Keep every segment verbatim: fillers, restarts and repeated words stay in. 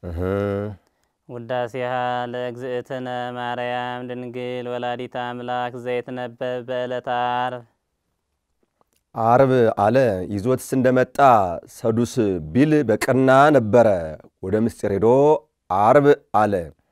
እህ ውዳሴሃ ለእግዝእትነ ማርያም ድንግል ወላዲተ አምላክ ዘይትነበብ በዕለተ ዓርብ ዓርብ አለ ይዞትስ እንደመጣ ሰዱስ ቢል በቀና ነበረ ወደ ምስጢር ሄዶ ዓርብ አለ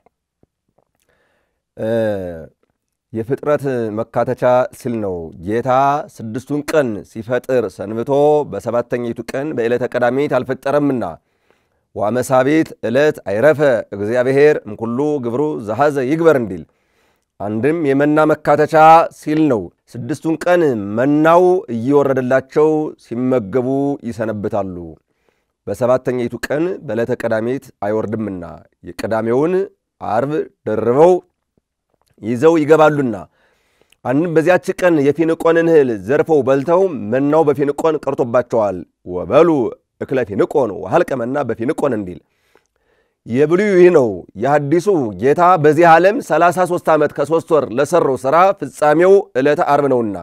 የፍጥረት መካተቻ ሲል ነው። ጌታ ስድስቱን ቀን ሲፈጥር ሰንብቶ በሰባተኛይቱ ቀን በዕለተ ቀዳሚት አልፈጠረምና ወአመሳቢት ዕለት አይረፈ እግዚአብሔር እምኩሉ ግብሩ ዘሐዘ ይግበር እንዲል አንድም የመና መካተቻ ሲል ነው። ስድስቱን ቀን መናው እየወረደላቸው ሲመገቡ ይሰነብታሉ። በሰባተኛይቱ ቀን በዕለተ ቀዳሚት አይወርድምና የቀዳሜውን ዓርብ ደርበው ይዘው ይገባሉና አንድም በዚያች ቀን የፊንቆንን እህል ዘርፈው በልተው መናው በፊንቆን ቀርቶባቸዋል። ወበሉ እክለ ፊንቆን ወሐልቀ መና በፊንቆን እንዲል የብሉይ ይህ ነው። የሐዲሱ ጌታ በዚህ ዓለም ሰላሳ ሦስት ዓመት ከሦስት ወር ለሰራው ሥራ ፍጻሜው ዕለተ ዓርብ ነውና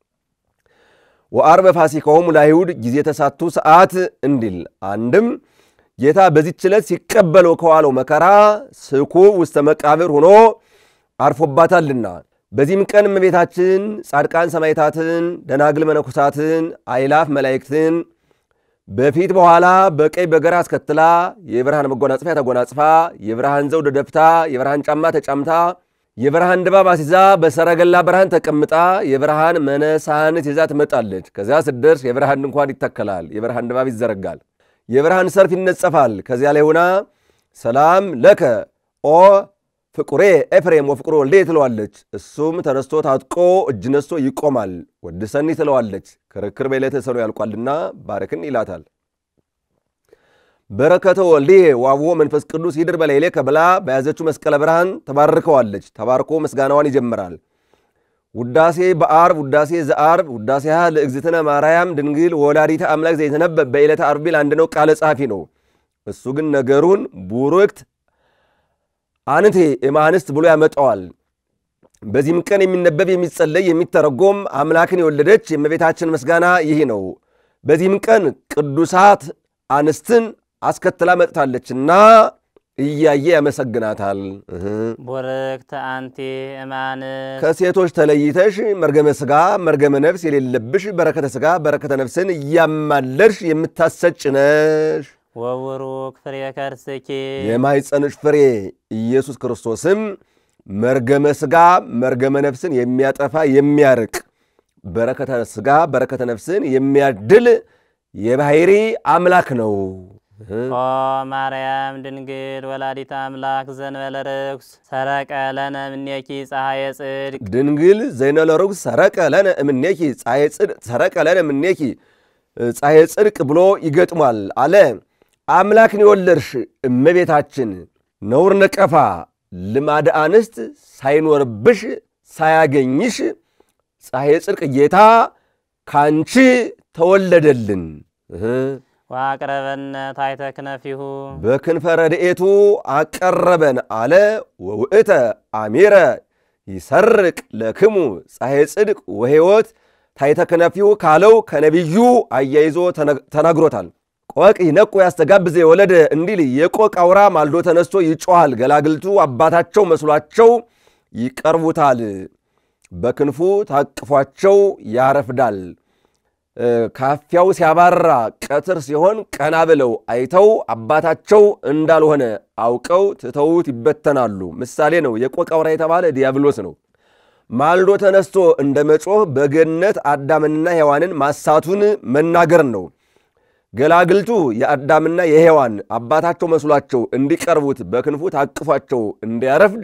ወዓርበ ፋሲካሆሙ ለአይሁድ ጊዜ ተሳቱ ሰዓት እንዲል አንድም ጌታ በዚህች ዕለት ሲቀበለው ከዋለው መከራ ስኩብ ውስተ መቃብር ሆኖ አርፎባታልና በዚህም ቀን እመቤታችን ጻድቃን ሰማዕታትን ደናግል መነኮሳትን አእላፍ መላእክትን በፊት በኋላ በቀኝ በግራ አስከትላ የብርሃን መጎናጸፊያ ተጎናጽፋ የብርሃን ዘውድ ደፍታ የብርሃን ጫማ ተጫምታ የብርሃን ድባብ አስይዛ በሰረገላ ብርሃን ተቀምጣ የብርሃን መነሳንት ይዛ ትመጣለች። ከዚያ ስትደርስ የብርሃን ድንኳን ይተከላል፣ የብርሃን ድባብ ይዘረጋል፣ የብርሃን ሰርፍ ይነጸፋል። ከዚያ ላይ ሆና ሰላም ለከ ኦ ፍቁሬ ኤፍሬም ወፍቁሮ ወልዴ ትለዋለች። እሱም ተነስቶ ታጥቆ እጅ ነስቶ ይቆማል። ወድሰኒ ትለዋለች። ክርክር በዕለተ ሰኑ ያልቋልና ባረክን ይላታል። በረከተ ወልዴ ወአቡሆ መንፈስ ቅዱስ ይድር በላዕሌከ ብላ በያዘችው መስቀለ ብርሃን ተባርከዋለች። ተባርኮ ምስጋናዋን ይጀምራል። ውዳሴ በዓርብ ውዳሴ ዘዓርብ ውዳሴሃ ለእግዝእትነ ማርያም ድንግል ወላዲተ አምላክ ዘይትነበብ በዕለተ ዓርብ ቢል አንድ ነው፣ ቃለ ጸሐፊ ነው። እሱ ግን ነገሩን ቡርክት አንቴ እማንስት ብሎ ያመጣዋል። በዚህም ቀን የሚነበብ የሚጸለይ የሚተረጎም አምላክን የወለደች የእመቤታችን ምስጋና ይህ ነው። በዚህም ቀን ቅዱሳት አንስትን አስከትላ መጥታለችና እያየ ያመሰግናታል። ቡርክት አንቲ እማንስት ከሴቶች ተለይተሽ መርገመ ሥጋ መርገመ ነፍስ የሌለብሽ በረከተ ሥጋ በረከተ ነፍስን እያማለርሽ የምታሰጭ ነሽ። ወቡሩክ ፍሬ ከርስኪ የማኅፀንሽ ፍሬ ኢየሱስ ክርስቶስም መርገመ ሥጋ መርገመ ነፍስን የሚያጠፋ የሚያርቅ በረከተ ሥጋ በረከተ ነፍስን የሚያድል የባሕሪ አምላክ ነው። ኦ ማርያም ድንግል ወላዲተ አምላክ ዘእንበለ ርኩስ ሰረቀ ለነ እምኔኪ ፀሐየ ጽድቅ ድንግል ዘእንበለ ርኩስ ሰረቀ ለነ እምኔኪ ፀሐየ ጽድቅ ሰረቀ ለነ እምኔኪ ፀሐየ ጽድቅ ብሎ ይገጥሟል አለ። አምላክን የወለድሽ እመቤታችን ነውር ነቀፋ ልማደ አንስት ሳይኖርብሽ ሳያገኝሽ ፀሐየ ጽድቅ ጌታ ካንቺ ተወለደልን። ወአቅረበነ ታሕተ ክነፊሁ በክንፈ ረድኤቱ አቀረበን አለ። ወውእተ አሜረ ይሰርቅ ለክሙ ፀሐየ ጽድቅ ወሕይወት ታሕተ ክነፊሁ ካለው ከነቢዩ አያይዞ ተናግሮታል። ቆቅ ይነቁ ያስተጋብዘ የወለደ እንዲል የቆቅ አውራ ማልዶ ተነስቶ ይጮሃል። ገላግልቱ አባታቸው መስሏቸው ይቀርቡታል። በክንፉ ታቅፏቸው ያረፍዳል። ካፊያው ሲያባራ ቀትር ሲሆን ቀና ብለው አይተው አባታቸው እንዳልሆነ አውቀው ትተውት ይበተናሉ። ምሳሌ ነው። የቆቅ አውራ የተባለ ዲያብሎስ ነው። ማልዶ ተነስቶ እንደ መጮህ በገነት አዳምንና ሔዋንን ማሳቱን መናገር ነው። ገላግልቱ የአዳምና የሔዋን አባታቸው መስሏቸው እንዲቀርቡት በክንፉ ታቅፏቸው እንዲያረፍድ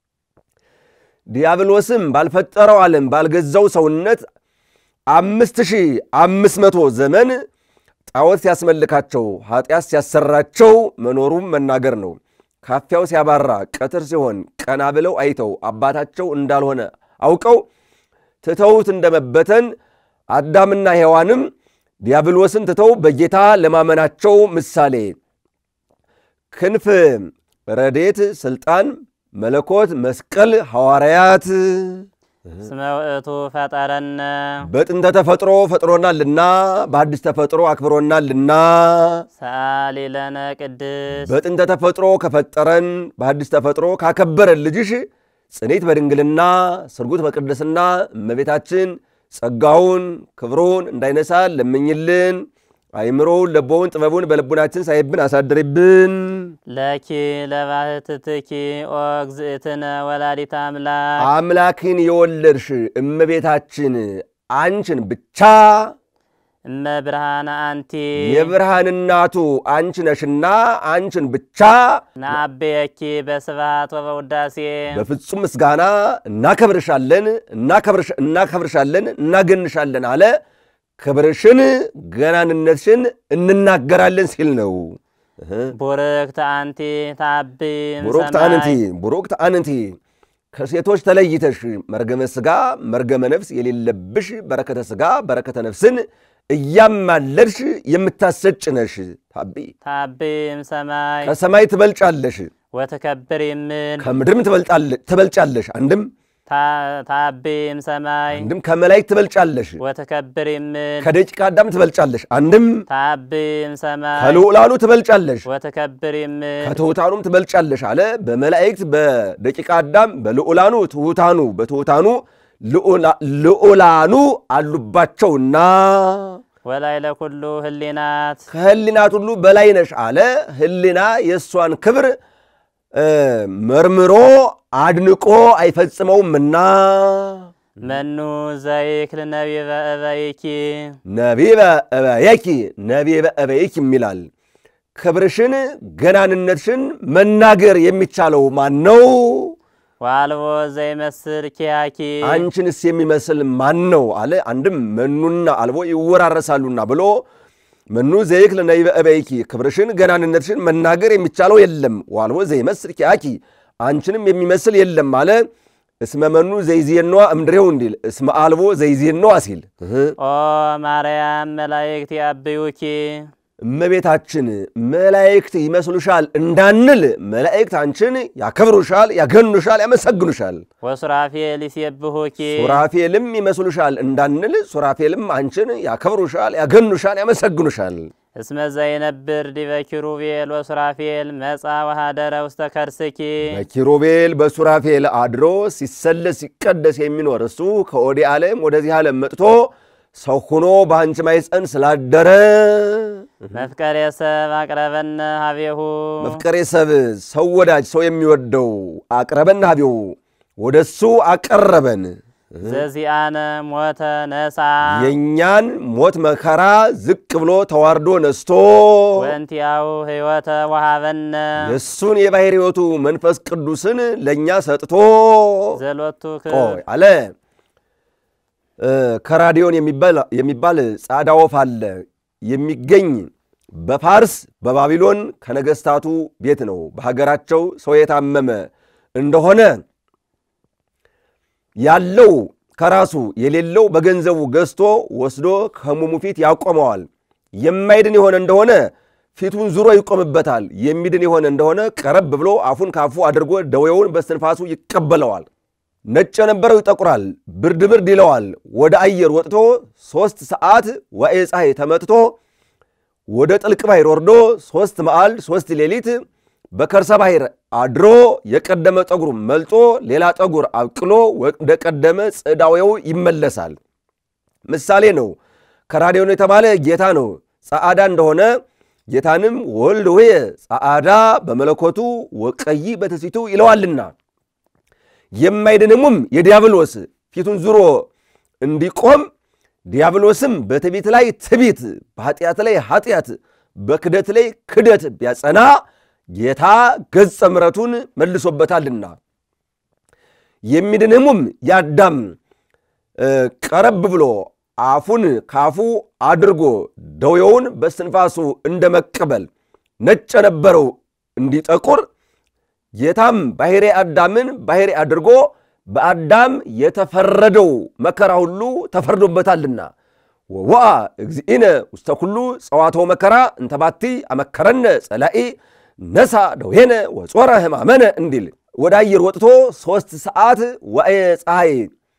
ዲያብሎስም ባልፈጠረው ዓለም ባልገዛው ሰውነት አምስት ሺህ አምስት መቶ ዘመን ጣዖት ሲያስመልካቸው ኃጢአት ሲያሰራቸው መኖሩም መናገር ነው። ካፊያው ሲያባራ ቀትር ሲሆን ቀና ብለው አይተው አባታቸው እንዳልሆነ አውቀው ትተውት እንደመበተን አዳምና ሔዋንም ዲያብሎስን ትተው በጌታ ለማመናቸው ምሳሌ ክንፍ ረድኤት ስልጣን መለኮት መስቀል ሐዋርያት እስመ ውእቱ ፈጠረነ በጥንተ ተፈጥሮ ፈጥሮናልና በአዲስ ተፈጥሮ አክብሮናልና ሰአሊ ለነ ቅድስ በጥንተ ተፈጥሮ ከፈጠረን በአዲስ ተፈጥሮ ካከበረን ልጅሽ ጽኔት በድንግልና ስርጉት በቅድስና እመቤታችን ጸጋውን ክብሩን እንዳይነሳ ለምኝልን። አይምሮውን ለቦውን ጥበቡን በልቡናችን ሳይብን አሳድርብን። ለኪ ለባህትትኪ ኦ እግዝእትነ ወላዲተ አምላክ አምላክን የወለድሽ እመቤታችን አንቺን ብቻ እመ ብርሃነ አንቲ የብርሃን እናቱ አንቺ ነሽና አንቺን ብቻ ናበየኪ በስብሐት ወበውዳሴ በፍጹም ምስጋና እናከብርሻለን እናከብርሽ እናከብርሻለን እናገንሻለን አለ። ክብርሽን ገናንነትሽን እንናገራለን ሲል ነው። ቡርክት አንቲ ታቢ ቡሩክት አንቲ ቡሩክት አንቲ ከሴቶች ተለይተሽ መርገመ ሥጋ መርገመ ነፍስ የሌለብሽ በረከተ ሥጋ በረከተ ነፍስን እያማለድሽ የምታሰጭ ነሽ። ታቢ ታቢም ሰማይ ከሰማይ ትበልጫለሽ ወተከብር ይምል ከምድርም ትበልጫለሽ። አንድም ታቢም ሰማይ አንድም ከመላእክት ትበልጫለሽ ወተከብር ይምል ከደቂቀ አዳም ትበልጫለሽ። አንድም ታቢም ሰማይ ከልዑላኑ ትበልጫለሽ ወተከብር ይምል ከትሑታኑም ትበልጫለሽ አለ። በመላእክት በደቂቀ አዳም በልዑላኑ ትሑታኑ በትሑታኑ ልዑላኑ አሉባቸውና ወላይ ለኩሉ ህሊናት ከህሊናት ሁሉ በላይ ነሽ አለ። ህሊና የእሷን ክብር መርምሮ አድንቆ አይፈጽመውምና መኑ ዘይክል ነቢበ እበይኪ ነቢበ እበይኪ ነቢበ እበይኪ የሚላል ክብርሽን ገናንነትሽን መናገር የሚቻለው ማን ነው? ዋልቦ ዘይመስል ኪያኪ አንቺንስ የሚመስል ማን ነው አለ። አንድም መኑና አልቦ ይወራረሳሉና ብሎ መኑ ዘይክል ነቢበ እበይኪ ክብርሽን ገናንነትሽን መናገር የሚቻለው የለም። ዋልቦ ዘይመስል ኪያኪ አንቺንም የሚመስል የለም አለ። እስመ መኑ ዘይዜነዋ እምድሬው እንዲል እስመ አልቦ ዘይዜነዋ ሲል ኦ ማርያም መላእክት ያብዩኪ እመቤታችን መላእክት ይመስሉሻል እንዳንል መላእክት አንቺን ያከብሩሻል ያገኑሻል ያመሰግኑሻል። ወሱራፌል ይሴብሑኪ ሱራፌልም ይመስሉሻል እንዳንል ሱራፌልም አንቺን ያከብሩሻል ያገኑሻል ያመሰግኑሻል። እስመ ዘይነብር ዲበ ኪሩቤል ወሱራፌል መጻ ወሃደረ ውስተ ከርስኪ በኪሩቤል በሱራፌል አድሮ ሲሰለስ ሲቀደስ የሚኖር እሱ ከወዲህ ዓለም ወደዚህ ዓለም መጥቶ ሰው ሆኖ በአንቺ ማኅፀን ስላደረ መፍቀሬ ሰብ አቅረበነ ሀቤሁ መፍቀሬ ሰብ ሰው ወዳጅ ሰው የሚወደው አቅረበነ ሀቤሁ ወደሱ አቀረበን። ዘዚአነ ሞተ ነሳ የኛን ሞት መከራ ዝቅ ብሎ ተዋርዶ ነስቶ ወንቲያው ሕይወተ ወሃበነ የሱን የባሕርይ ሕይወቱ መንፈስ ቅዱስን ለኛ ሰጥቶ ዘሎቱ ቆይ አለ። ከራዲዮን የሚባል ጻዳ ወፍ አለ የሚገኝ በፋርስ በባቢሎን ከነገስታቱ ቤት ነው። በሀገራቸው ሰው የታመመ እንደሆነ ያለው ከራሱ የሌለው በገንዘቡ ገዝቶ ወስዶ ከሕሙሙ ፊት ያቆመዋል። የማይድን የሆነ እንደሆነ ፊቱን ዙሮ ይቆምበታል። የሚድን የሆነ እንደሆነ ቀረብ ብሎ አፉን ካፉ አድርጎ ደዌውን በስትንፋሱ ይቀበለዋል። ነጭ የነበረው ይጠቁራል፣ ብርድ ብርድ ይለዋል። ወደ አየር ወጥቶ ሦስት ሰዓት ዋዕየ ፀሐይ ተመትቶ ወደ ጥልቅ ባሕር ወርዶ ሦስት መዓልት ሦስት ሌሊት በከርሰ ባሕር አድሮ የቀደመ ጠጉሩ መልጦ ሌላ ጠጉር አብቅሎ ወደ ቀደመ ጽዳዌው ይመለሳል። ምሳሌ ነው። ከራዲዮን የተባለ ጌታ ነው። ጸዓዳ እንደሆነ ጌታንም ወልድ ሆይ ጸዓዳ በመለኮቱ ወቀይ በትስብእቱ ይለዋልና የማይድንሙም የዲያብሎስ ፊቱን ዙሮ እንዲቆም ዲያብሎስም በትዕቢት ላይ ትዕቢት በኃጢአት ላይ ኃጢአት በክደት ላይ ክደት ቢያጸና ጌታ ገጸ ምሕረቱን መልሶበታልና የሚድንሙም ያዳም ቀረብ ብሎ አፉን ካፉ አድርጎ ደዌውን በስትንፋሱ እንደመቀበል ነጭ የነበረው እንዲጠቁር ጌታም ባሕርይ አዳምን ባሕርይ አድርጎ በአዳም የተፈረደው መከራ ሁሉ ተፈርዶበታልና ወዋ እግዚእነ ውስተ ኩሉ ጸዋተው መከራ እንተባቲ አመከረነ ጸላኢ ነሳ ደዌነ ወጾረ ሕማመነ እንዲል ወደ አየር ወጥቶ ሦስት ሰዓት ዋዕየ ፀሐይ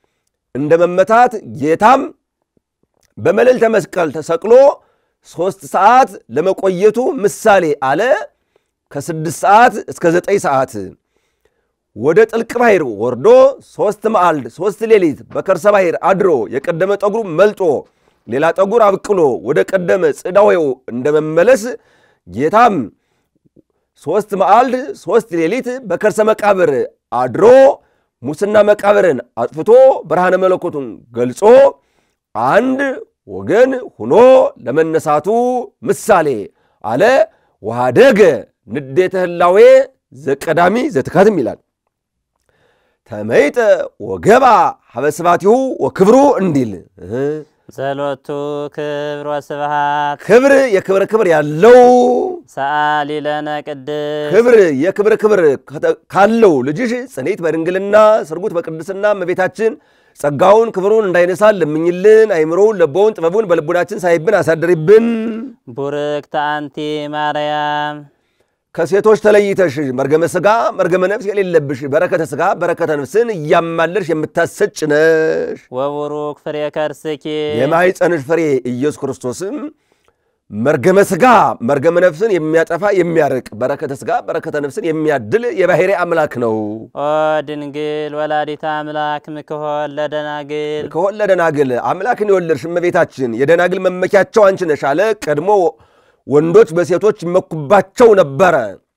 እንደመመታት ጌታም በመልዕልተ መስቀል ተሰቅሎ ሶስት ሰዓት ለመቆየቱ ምሳሌ አለ። ከስድስት ሰዓት እስከ ዘጠኝ ሰዓት ወደ ጥልቅ ባሕር ወርዶ ሶስት መዓልት ሶስት ሌሊት በከርሰ ባሕር አድሮ የቀደመ ጠጉሩ መልጦ ሌላ ጠጉር አብቅሎ ወደ ቀደመ ጽዳዌው እንደመመለስ ጌታም ሶስት መዓልት ሶስት ሌሊት በከርሰ መቃብር አድሮ ሙስና መቃብርን አጥፍቶ ብርሃነ መለኮቱን ገልጾ አንድ ወገን ሆኖ ለመነሳቱ ምሳሌ አለ። ወሃደገ ንዴተ ህላዌ ዘቀዳሚ ዘትካትም ይላል። ተመይጠ ወገባ ሀበስባቲሁ ወክብሩ እንዲል ዘሎቱ ክብር ወስብሃት ክብር የክብር ክብር ያለው ሰአሊ ለነ ቅድስ ክብር የክብር ክብር ካለው ልጅሽ ጽኔት በድንግልና ስርጉት በቅድስና እመቤታችን ጸጋውን ክብሩን እንዳይነሳል ለምኝልን። አይምሮውን ለቦውን ጥበቡን በልቡናችን ሳይብን አሳድሪብን። ቡርክት አንቲ ማርያም ከሴቶች ተለይተሽ መርገመ ሥጋ መርገመ ነፍስ የሌለብሽ በረከተ ሥጋ በረከተ ነፍስን እያማለሽ የምታሰጭ ነሽ። ወቡሩክ ፍሬ ከርስኪ የማኅፀንሽ ፍሬ ኢየሱስ ክርስቶስም መርገመ ሥጋ መርገመ ነፍስን የሚያጠፋ የሚያርቅ በረከተ ሥጋ በረከተ ነፍስን የሚያድል የባሕርይ አምላክ ነው። ኦ ድንግል ወላዲተ አምላክ ምክሆል ለደናግል ምክሆል ለደናግል አምላክን የወለድሽ እመቤታችን የደናግል መመኪያቸው አንቺ ነሽ አለ። ቀድሞ ወንዶች በሴቶች ይመኩባቸው ነበረ።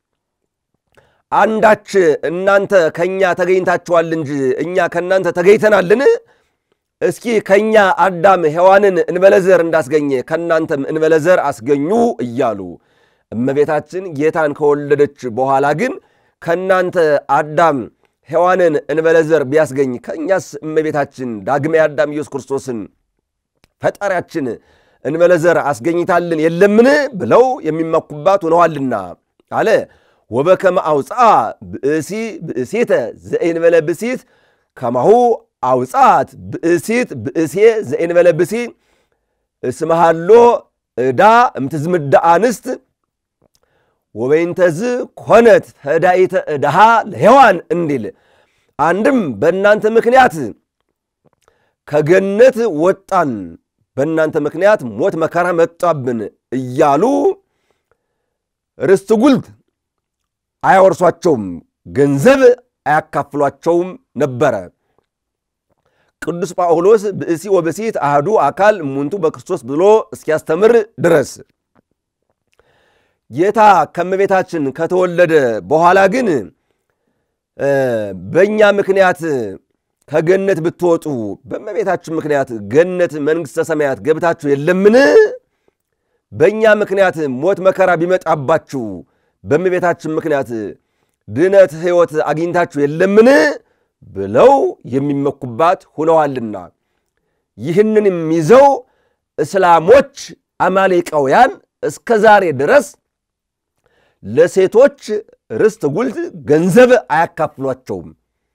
አንዳች እናንተ ከኛ ተገኝታችኋል እንጂ እኛ ከናንተ ተገኝተናልን? እስኪ ከኛ አዳም ሔዋንን እንበለዘር እንዳስገኘ ከናንተም እንበለዘር አስገኙ እያሉ እመቤታችን ጌታን ከወለደች በኋላ ግን ከናንተ አዳም ሔዋንን እንበለዘር ቢያስገኝ ከኛስ እመቤታችን ዳግሜ አዳም ኢየሱስ ክርስቶስን ፈጣሪያችን እንበለዘር አስገኝታልን የለምን ብለው የሚመኩባት ሆነዋልና አለ። ወበከመ አውጽአ ብእሲ ብእሲተ ዘእንበለ ብእሲት ከማሁ አውጻት ብእሲት ብእሴ ዘእንበለ ብእሲ እስመሃሎ ዕዳ እምትዝምዳ አንስት ወበይንተዝ ኮነት ፈዳኢተ ዕዳሃ ለሔዋን እንዲል አንድም በእናንተ ምክንያት ከገነት ወጣን በእናንተ ምክንያት ሞት መከራ መጣብን እያሉ ርስት ጉልት አያወርሷቸውም፣ ገንዘብ አያካፍሏቸውም ነበረ። ቅዱስ ጳውሎስ ብእሲ ወብእሲት አሐዱ አካል እሙንቱ በክርስቶስ ብሎ እስኪያስተምር ድረስ ጌታ ከእመቤታችን ከተወለደ በኋላ ግን በእኛ ምክንያት ከገነት ብትወጡ በእመቤታችን ምክንያት ገነት መንግሥተ ሰማያት ገብታችሁ የለምን? በእኛ ምክንያት ሞት መከራ ቢመጣባችሁ በእመቤታችን ምክንያት ድነት ሕይወት አግኝታችሁ የለምን ብለው የሚመኩባት ሆነዋልና ይህንንም ይዘው እስላሞች አማሌቃውያን እስከ ዛሬ ድረስ ለሴቶች ርስት ጉልት ገንዘብ አያካፍሏቸውም።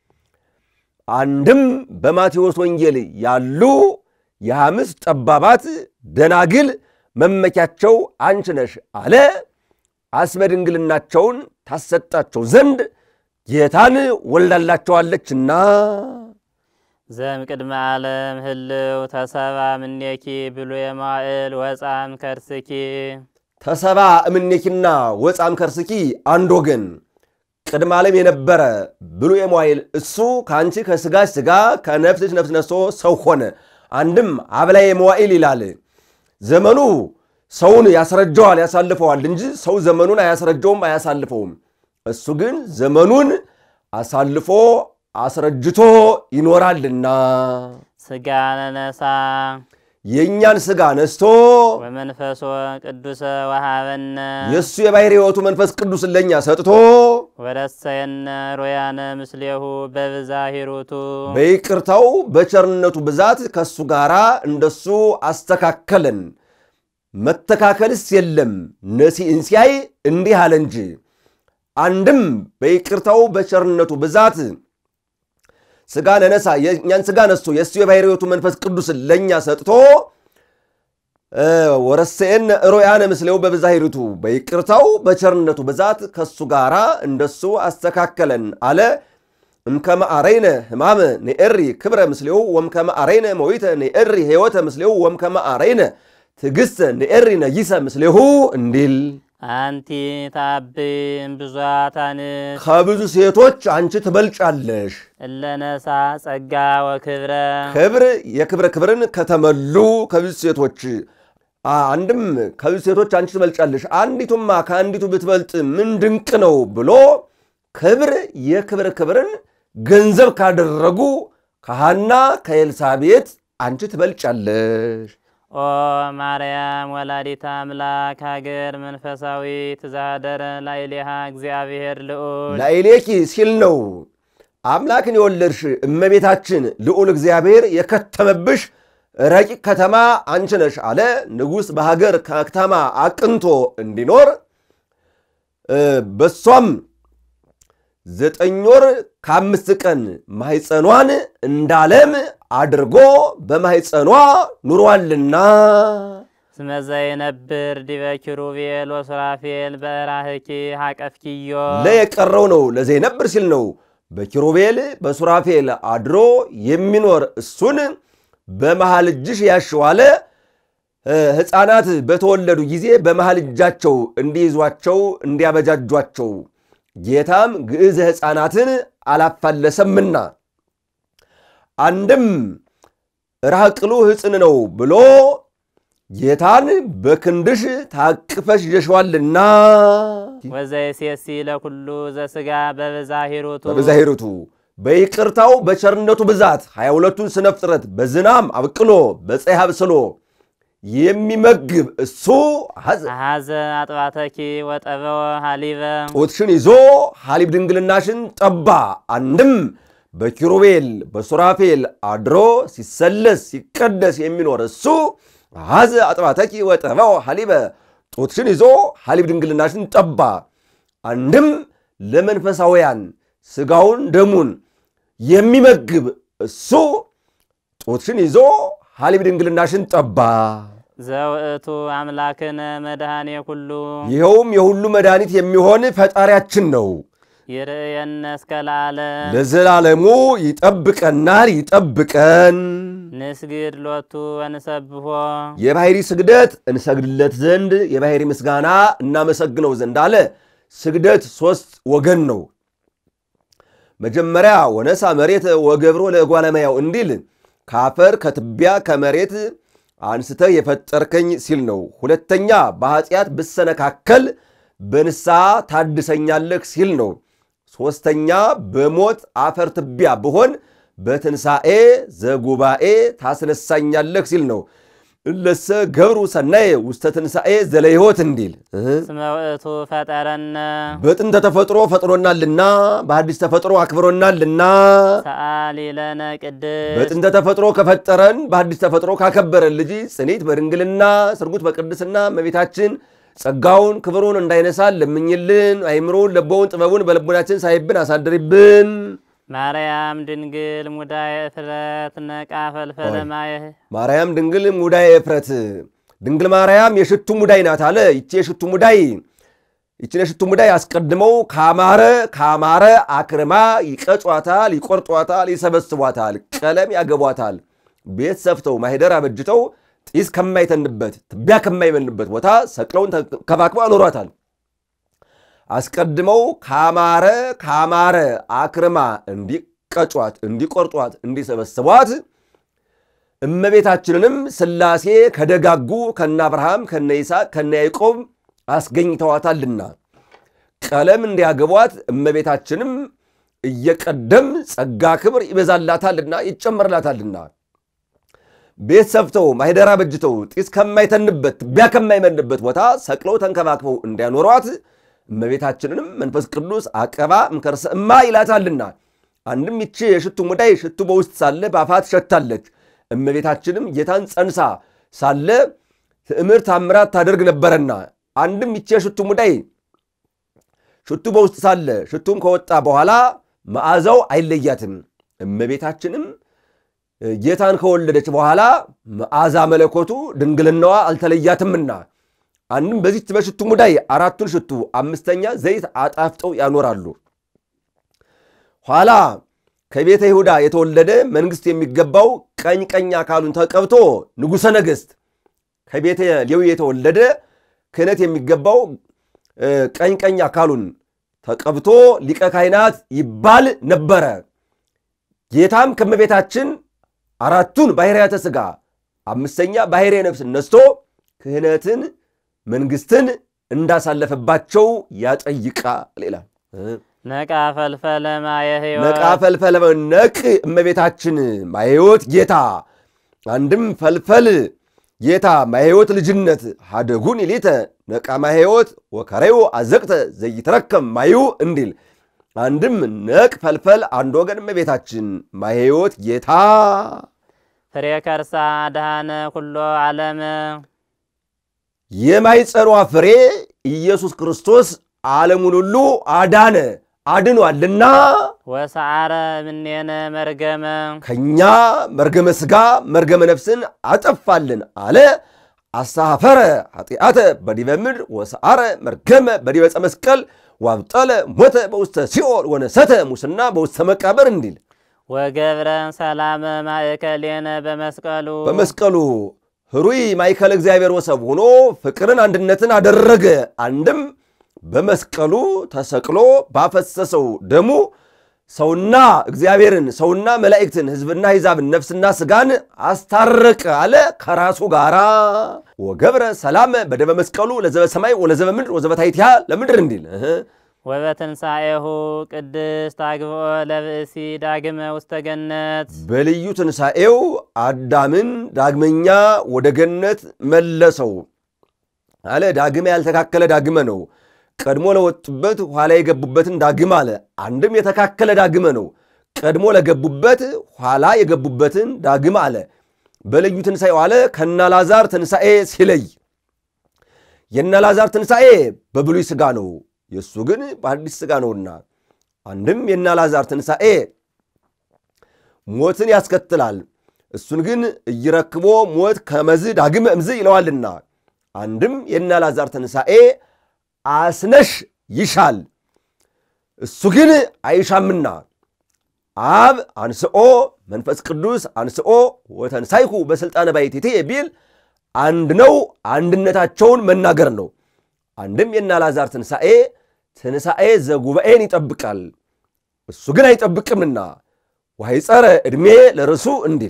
አንድም በማቴዎስ ወንጌል ያሉ የሐምስ ጠባባት ደናግል መመኪያቸው አንቺ ነሽ አለ። አስመ ድንግልናቸውን ታሰጣቸው ዘንድ ጌታን ወልዳላቸዋለችና ዘም ቅድመ ዓለም ህልው ተሰባ ምኔኪ ብሉየ መዋዕል ወፃም ከርስኪ ተሰባ እምኔኪና ወፃም ከርስኪ አንድ ወገን ቅድመ ዓለም የነበረ ብሉየ መዋዕል እሱ ከአንቺ ከሥጋሽ ሥጋ ከነፍስሽ ነፍስ ነስቶ ሰው ሆነ። አንድም አብላየ መዋዕል ይላል። ዘመኑ ሰውን ያስረጀዋል ያሳልፈዋል እንጂ ሰው ዘመኑን አያስረጀውም አያሳልፈውም። እሱ ግን ዘመኑን አሳልፎ አስረጅቶ ይኖራልና ሥጋ ነነሳ የእኛን ሥጋ ነስቶ ወመንፈሶ ቅዱሰ ወሃበነ የእሱ የባሕርይ ሕይወቱ መንፈስ ቅዱስን ለእኛ ሰጥቶ ወረሰየነ ሮያነ ምስሌሁ በብዛ ሂሩቱ በይቅርታው በቸርነቱ ብዛት ከእሱ ጋር እንደሱ አስተካከለን። መተካከልስ የለም ነሲ እንሲያይ እንዲህ አለ እንጂ አንድም በይቅርታው በቸርነቱ ብዛት ሥጋ ነነሳ የእኛን ሥጋ ነስቶ የእሱ የባሕርይ ሕይወቱ መንፈስ ቅዱስን ለእኛ ሰጥቶ ወረሰየነ ሮያነ ምስሌሁ በብዛ ሂሩቱ በይቅርታው በቸርነቱ ብዛት ከእሱ ጋር እንደሱ አስተካከለን አለ። እምከመ አረይነ ሕማመ ንኤሪ ክብረ ምስሌው ወምከመ አረይነ ሞይተ ንኤሪ ሕይወተ ምስሌው ወምከመ አረይነ ትዕግሥተ ንኤሪ ነጊሰ ምስሌሁ እንዲል አንቲ ታብም ብዙኃት አንስት ከብዙ ሴቶች አንቺ ትበልጫለሽ እለነሳ ጸጋ ወክብረ ክብር የክብረ ክብርን ከተመሉ ከብዙ ሴቶች አንድም ከብዙ ሴቶች አንቺ ትበልጫለሽ አንዲቱማ ከአንዲቱ ብትበልጥ ምን ድንቅ ነው ብሎ ክብር የክብረ ክብርን ገንዘብ ካደረጉ ከሐና ከኤልሳቤጥ አንቺ ትበልጫለሽ ኦ ማርያም ወላዲተ አምላክ ሀገር መንፈሳዊ ትዛደረ ላይሌሃ እግዚአብሔር ልዑል ላይሌኪ ሲል ነው አምላክን የወለድሽ እመቤታችን ልዑል እግዚአብሔር የከተመብሽ ረቂቅ ከተማ አንቺ ነሽ አለ ንጉሥ በሀገር ከተማ አቅንቶ እንዲኖር በሷም ዘጠኝ ወር ከአምስት ቀን ማህፀኗን እንዳለም አድርጎ በማህፀኗ ኑሯልና ስመዘ የነብር ዲበ ኪሩቤል ወሱራፌል በራህኪ ሐቀፍኪዮ ለየቀረው ነው ለዘይነብር ሲል ነው በኪሩቤል በሱራፌል አድሮ የሚኖር እሱን በመሃል እጅሽ ያሽዋለ ሕፃናት በተወለዱ ጊዜ በመሃል እጃቸው እንዲይዟቸው እንዲያበጃጇቸው ጌታም ግዕዝ ሕፃናትን አላፋለሰምና አንድም ራቅሉ ሕፅን ነው ብሎ ጌታን በክንድሽ ታቅፈሽ ይሸዋልና ወዘይሴሲ ለኩሉ ዘሥጋ በበዛሂሩቱ በበዛሂሩቱ በይቅርታው በቸርነቱ ብዛት ሃያ ሁለቱን ስነ ፍጥረት በዝናም አብቅሎ በፀሐይ አብስሎ የሚመግብ እሱ ሐዘ አጥባተኪ ወጠበወ ሐሊበ ጡትሽን ይዞ ሐሊብ ድንግልናሽን ጠባ አንድም በኪሩቤል በሱራፌል አድሮ ሲሰለስ ሲቀደስ የሚኖር እሱ ሐዘ አጥባተኪ ወጠበወ ሐሊበ ጡትሽን ይዞ ሐሊብ ድንግልናሽን ጠባ አንድም ለመንፈሳውያን ስጋውን ደሙን የሚመግብ እሱ ጡትሽን ይዞ ሐሊብ ድንግልናሽን ጠባ ዘውእቱ አምላክነ መድኃኔ ኩሉ ይኸውም የሁሉ መድኃኒት የሚሆን ፈጣሪያችን ነው ይርየነ እስከ ለዓለም ለዘላለሙ ይጠብቀናል ይጠብቀን ንስግድ ሎቱ ወንሰብሖ የባሕሪ ስግደት እንሰግድለት ዘንድ የባሕሪ ምስጋና እናመሰግነው ዘንድ አለ ስግደት ሶስት ወገን ነው መጀመሪያ ወነሳ መሬት ወገብሮ ለእጓለ እመሕያው እንዲል ካፈር ከትቢያ ከመሬት አንስተ የፈጠርከኝ ሲል ነው ሁለተኛ በኃጢአት ብሰነካከል በንስሐ ታድሰኛለህ ሲል ነው ሶስተኛ በሞት አፈር ትቢያ ብሆን በትንሣኤ ዘጉባኤ ታስነሳኛለህ ሲል ነው እለሰ ገብሩ ሰናየ ውስተ ትንሣኤ ዘለሕይወት እንዲል እስመ ውእቱ ፈጠረነ በጥንተ ተፈጥሮ ፈጥሮናልና በአዲስ ተፈጥሮ አክብሮናልና ሰአሊ ለነ ቅድስት በጥንተ ተፈጥሮ ከፈጠረን በአዲስ ተፈጥሮ ካከበረን ልጅ ጽኒት በድንግልና ስርጉት በቅድስና እመቤታችን ጸጋውን ክብሩን እንዳይነሳል ለምኝልን አይምሮን ለቦውን ጥበቡን በልቡናችን ሳይብን አሳድሪብን ማርያም ድንግል ሙዳየ እፍረት ነቃ ፈልፈለ ማየ ማርያም ድንግል ሙዳየ እፍረት ድንግል ማርያም የሽቱ ሙዳይ ናት አለ ይቺ የሽቱ ሙዳይ ይቺ የሽቱ ሙዳይ አስቀድመው ካማረ ካማረ አክርማ ይቀጫታል ይቆርጧታል ይሰበስቧታል ቀለም ያገቧታል ቤት ሰፍተው ማህደር አበጅተው ጢስ ከማይተንበት ትቢያ ከማይበልበት ቦታ ሰቅለውን ከባክባ አኖሯታል አስቀድመው ካማረ ካማረ አክርማ እንዲቀጫት እንዲቆርጧት እንዲሰበስቧት እመቤታችንንም ሥላሴ ከደጋጉ ከነ አብርሃም ከነ ይስሐቅ ከነ ያዕቆብ አስገኝተዋታልና ቀለም እንዲያገቧት እመቤታችንም እየቀደም ጸጋ ክብር ይበዛላታልና ይጨመርላታልና ቤት ሰፍተው ማህደራ በጅተው ጢስ ከማይተንበት ቢያ ከማይመንበት ቦታ ሰቅለው ተንከባክበው እንዲያኖሯት እመቤታችንንም መንፈስ ቅዱስ አቀባ እንከርሰ እማ ይላታልና አንድም ይቺ የሽቱ ሙዳይ ሽቱ በውስጥ ሳለ ባፋት ሸታለች እመቤታችንም ጌታን ጸንሳ ሳለ ትዕምር ታምራት ታደርግ ነበርና አንድም ይቺ የሽቱ ሙዳይ ሽቱ በውስጥ ሳለ ሽቱም ከወጣ በኋላ መዓዛው አይለያትም እመቤታችንም ጌታን ከወለደች በኋላ መዓዛ መለኮቱ ድንግልናዋ አልተለያትምና አንድም በዚህ በሽቱ ሙዳይ አራቱን ሽቱ አምስተኛ ዘይት አጣፍጠው ያኖራሉ ኋላ ከቤተ ይሁዳ የተወለደ መንግስት የሚገባው ቀኝ ቀኝ አካሉን ተቀብቶ ንጉሠ ነገሥት ከቤተ ሌዊ የተወለደ ክህነት የሚገባው ቀኝ ቀኝ አካሉን ተቀብቶ ሊቀ ካህናት ይባል ነበረ። ጌታም ከመቤታችን አራቱን ባሕርያተ ሥጋ አምስተኛ ባሕርየ ነፍስ ነስቶ ክህነትን መንግስትን እንዳሳለፈባቸው ያጠይቃል ይላል። ነቃ ፈልፈለ ማየ ሕይወት ነቃ ፈልፈለ ነቅ እመቤታችን ማየ ሕይወት ጌታ አንድም ፈልፈል ጌታ ማየ ሕይወት ልጅነት ሀደጉን ይሊተ ነቃ ማየ ሕይወት ወከረዩ አዘቅተ ዘይትረከም ማዩ እንዲል አንድም ነቅ ፈልፈል አንድ ወገን እመቤታችን ማየ ሕይወት ጌታ ፍሬ ከርሳ አድኃነ ኩሎ ዓለም የማይጸኗ ፍሬ ኢየሱስ ክርስቶስ ዓለሙን ሁሉ አዳነ አድኗልና ወሰዓረ እምኔነ መርገመ ከኛ መርገመ ሥጋ መርገመ ነፍስን አጠፋልን አለ። አሳፈረ ኃጢአተ በዲበ ምድር ወሰዓረ መርገመ በዲበ ዕፀ መስቀል ዋብጠለ ሞተ በውስተ ሲኦል ወነሰተ ሙስና በውስተ መቃብር እንዲል ወገብረ ሰላመ ማእከሌነ በመስቀሉ በመስቀሉ ህሩይ ማእከለ እግዚአብሔር ወሰብ ሆኖ ፍቅርን አንድነትን አደረገ። አንድም በመስቀሉ ተሰቅሎ ባፈሰሰው ደሙ ሰውና እግዚአብሔርን ሰውና መላእክትን ሕዝብና ሕዛብን ነፍስና ሥጋን አስታረቀ አለ ከራሱ ጋራ። ወገብረ ሰላም በደበ መስቀሉ ለዘበ ሰማይ ወለዘበ ምድር ወዘበ ታሕቲሃ ለምድር እንዲል ወበትንሣኤሁ ቅድስት አግብኦ ለብእሲ ዳግመ ውስተ ገነት በልዩ ትንሣኤው አዳምን ዳግመኛ ወደ ገነት መለሰው አለ። ዳግመ ያልተካከለ ዳግመ ነው። ቀድሞ ለወጡበት ኋላ የገቡበትን ዳግም አለ። አንድም የተካከለ ዳግመ ነው። ቀድሞ ለገቡበት ኋላ የገቡበትን ዳግም አለ። በልዩ ትንሣኤው አለ ከናላዛር ትንሣኤ ሲለይ የናላዛር ትንሣኤ በብሉይ ሥጋ ነው፣ የሱ ግን በአዲስ ሥጋ ነውና አንድም የናላዛር ትንሣኤ ሞትን ያስከትላል፣ እሱን ግን እይረክቦ ሞት ከመዝ ዳግመ እምዝ ይለዋልና አንድም የናላዛር ትንሣኤ አስነሽ ይሻል፣ እሱ ግን አይሻምና አብ አንስኦ መንፈስ ቅዱስ አንስኦ ወተንሳይኩ በስልጣነ ባሕቲቴ ቢል አንድ ነው። አንድነታቸውን መናገር ነው። አንድም የናላዛር ትንሣኤ ትንሣኤ ዘጉባኤን ይጠብቃል፣ እሱ ግን አይጠብቅምና ወይጸረ ዕድሜ ለርሱ እንዲል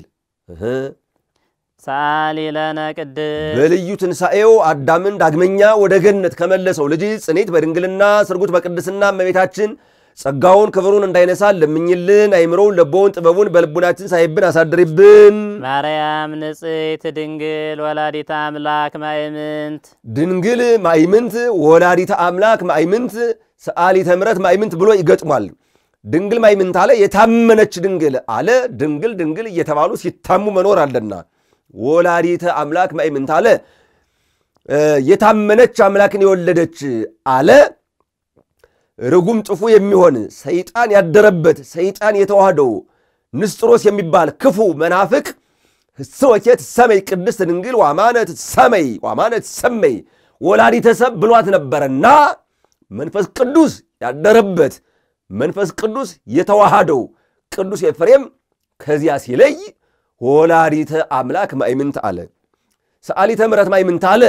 ሰአሊ ለነ ቅድስት በልዩ ትንሣኤው አዳምን ዳግመኛ ወደ ገነት ከመለሰው ልጅ ጽኔት በድንግልና ስርጉት በቅድስና እመቤታችን ጸጋውን ክብሩን እንዳይነሳል ለምኝልን። አይምሮውን ለቦውን ጥበቡን በልቡናችን ሳይብን አሳድሪብን። ማርያም ንጽሕት ድንግል ወላዲተ አምላክ ማእምንት ድንግል ማእምንት ወላዲተ አምላክ ማእምንት ሰአሊተ ምሕረት ማእምንት ብሎ ይገጥሟል። ድንግል ማእምንት አለ የታመነች ድንግል አለ። ድንግል ድንግል እየተባሉ ሲታሙ መኖር አለና ወላዲተ አምላክ ማእምንት አለ የታመነች አምላክን የወለደች አለ። ርጉም ጥፉ የሚሆን ሰይጣን ያደረበት ሰይጣን የተዋህደው ንስጥሮስ የሚባል ክፉ መናፍቅ ስወኬት ሰመይ ቅድስት ድንግል ዋማነት ሰመይ ዋማነት ሰመይ ወላዲተ ሰብ ብሏት ነበረና መንፈስ ቅዱስ ያደረበት መንፈስ ቅዱስ የተዋሃደው ቅዱስ ኤፍሬም ከዚያ ሲለይ ወላዲተ አምላክ ማእምንት አለ። ሰአሊተ ምሕረት ማእምንት አለ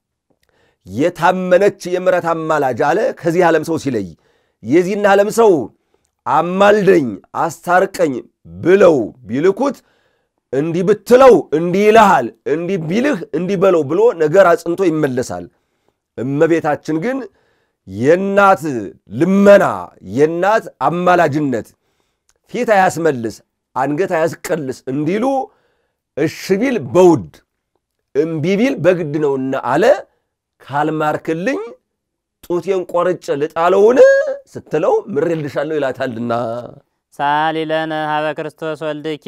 የታመነች የምሕረት አማላጅ አለ። ከዚህ ዓለም ሰው ሲለይ የዚህን ዓለም ሰው አማልደኝ አስታርቀኝ ብለው ቢልኩት እንዲህ ብትለው እንዲህ ይልሃል፣ እንዲህ ቢልህ እንዲህ በለው ብሎ ነገር አጽንቶ ይመለሳል። እመቤታችን ግን የናት ልመና የናት አማላጅነት ፊት አያስመልስ አንገት አያስቀልስ እንዲሉ እሺ ቢል በውድ እምቢ ቢል በግድ ነውና አለ ካልማርክልኝ ጡቴን ቆርጬ ልጣለውን ስትለው ምሬልሻለሁ ይላታልና ሰአሊ ለነ ሀበ ክርስቶስ ወልድኪ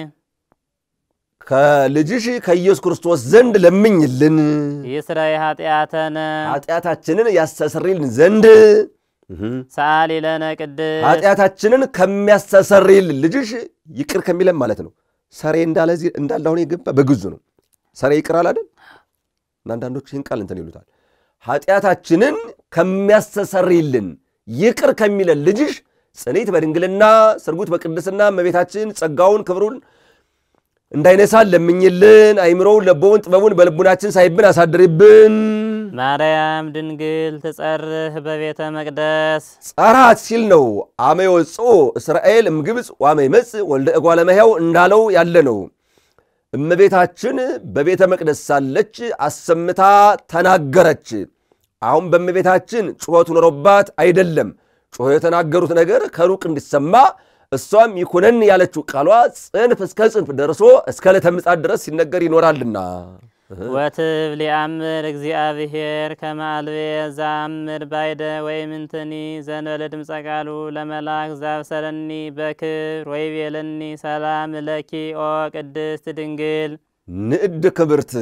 ከልጅሽ ከኢየሱስ ክርስቶስ ዘንድ ለምኝልን ይስረይ ኃጢአተነ ኃጢአታችንን ያስተሰርይልን ዘንድ ሰአሊ ለነ ቅድስት ኃጢአታችንን ከሚያስተሰርይልን ልጅሽ ይቅር ከሚለን ማለት ነው። ሰሬ እንዳለዚህ እንዳላሁን ይገባ በግዙ ነው። ሰሬ ይቅራል አይደል? አንዳንዶች ይህን ቃል እንትን ይሉታል። ኃጢአታችንን ከሚያስተሰርይልን ይቅር ከሚለን ልጅሽ ጽኒት በድንግልና ስርጉት በቅድስና እመቤታችን ጸጋውን ክብሩን እንዳይነሳን ለምኝልን። አይምሮውን ለቦውን ጥበቡን በልቡናችን ሳይብን አሳድርብን። ማርያም ድንግል ትጸርህ በቤተ መቅደስ ጸራት ሲል ነው። አመ ይወጽኡ እስራኤል እምግብፅ ወአመ ይመጽእ ወልደ እጓለ እመሕያው እንዳለው ያለ ነው። እመቤታችን በቤተ መቅደስ ሳለች አሰምታ ተናገረች። አሁን በእመቤታችን ጩኸቱ ኖሮባት አይደለም። ጩኸ የተናገሩት ነገር ከሩቅ እንዲሰማ እሷም ይኩነን ያለችው ቃሏ ጽንፍ እስከ ጽንፍ ደርሶ እስከ ዕለተ ምጽአት ድረስ ሲነገር ይኖራልና ወትብ ሊአምር እግዚአብሔር ከመ አልቤ ዘአምር ባይደ ወይምንትኒ ዘእንበለ ድምፀ ቃሉ ለመልአክ ዘአብሰረኒ በክብር ወይቤለኒ ሰላም ለኪ ኦ ቅድስት ድንግል። ንዕድ ክብርት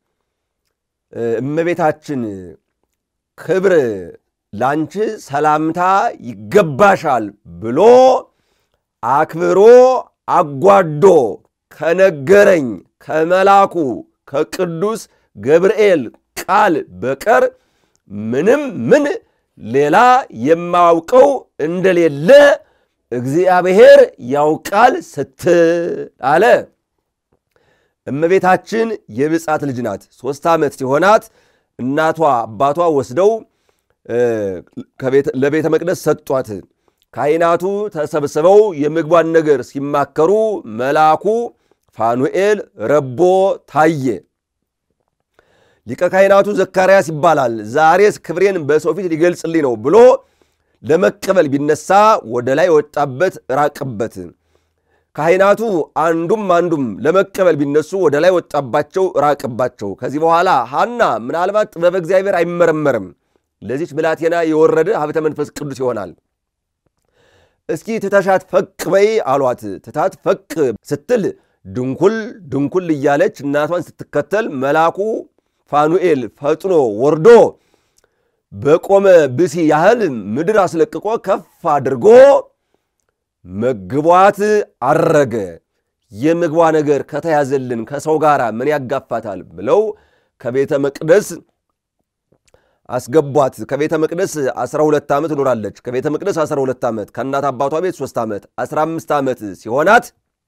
እመቤታችን ክብር ላንቺ ሰላምታ ይገባሻል ብሎ አክብሮ አጓዶ ከነገረኝ ከመላኩ ከቅዱስ ገብርኤል ቃል በቀር ምንም ምን ሌላ የማውቀው እንደሌለ እግዚአብሔር ያውቃል ስትል እመቤታችን የብጻት ልጅ ናት። ሶስት ዓመት ሲሆናት እናቷ አባቷ ወስደው ለቤተ መቅደስ ሰጧት። ካህናቱ ተሰብስበው የምግቧን ነገር ሲማከሩ መልአኩ ፋኑኤል ረቦ ታየ። ሊቀ ካህናቱ ዘካርያስ ይባላል። ዛሬስ ክብሬን በሰው ፊት ሊገልጽልኝ ነው ብሎ ለመቀበል ቢነሳ ወደ ላይ ወጣበት ራቀበት። ካህናቱ አንዱም አንዱም ለመቀበል ቢነሱ ወደ ላይ ወጣባቸው ራቀባቸው። ከዚህ በኋላ ሐና ምናልባት ጥበበ እግዚአብሔር አይመረመርም፣ ለዚች ብላቴና የወረደ ሀብተ መንፈስ ቅዱስ ይሆናል፣ እስኪ ትተሻት ፈቅ በይ አሏት። ትታት ፈቅ ስትል ድንኩል ድንኩል እያለች እናቷን ስትከተል መልአኩ ፋኑኤል ፈጥኖ ወርዶ በቆመ ብሲ ያህል ምድር አስለቅቆ ከፍ አድርጎ መግቧት አረገ። የምግቧ ነገር ከተያዘልን ከሰው ጋር ምን ያጋፋታል ብለው ከቤተ መቅደስ አስገቧት። ከቤተ መቅደስ አስራ ሁለት ዓመት ኖራለች። ከቤተ መቅደስ አስራ ሁለት ዓመት ከእናት አባቷ ቤት ሶስት ዓመት አስራ አምስት ዓመት ሲሆናት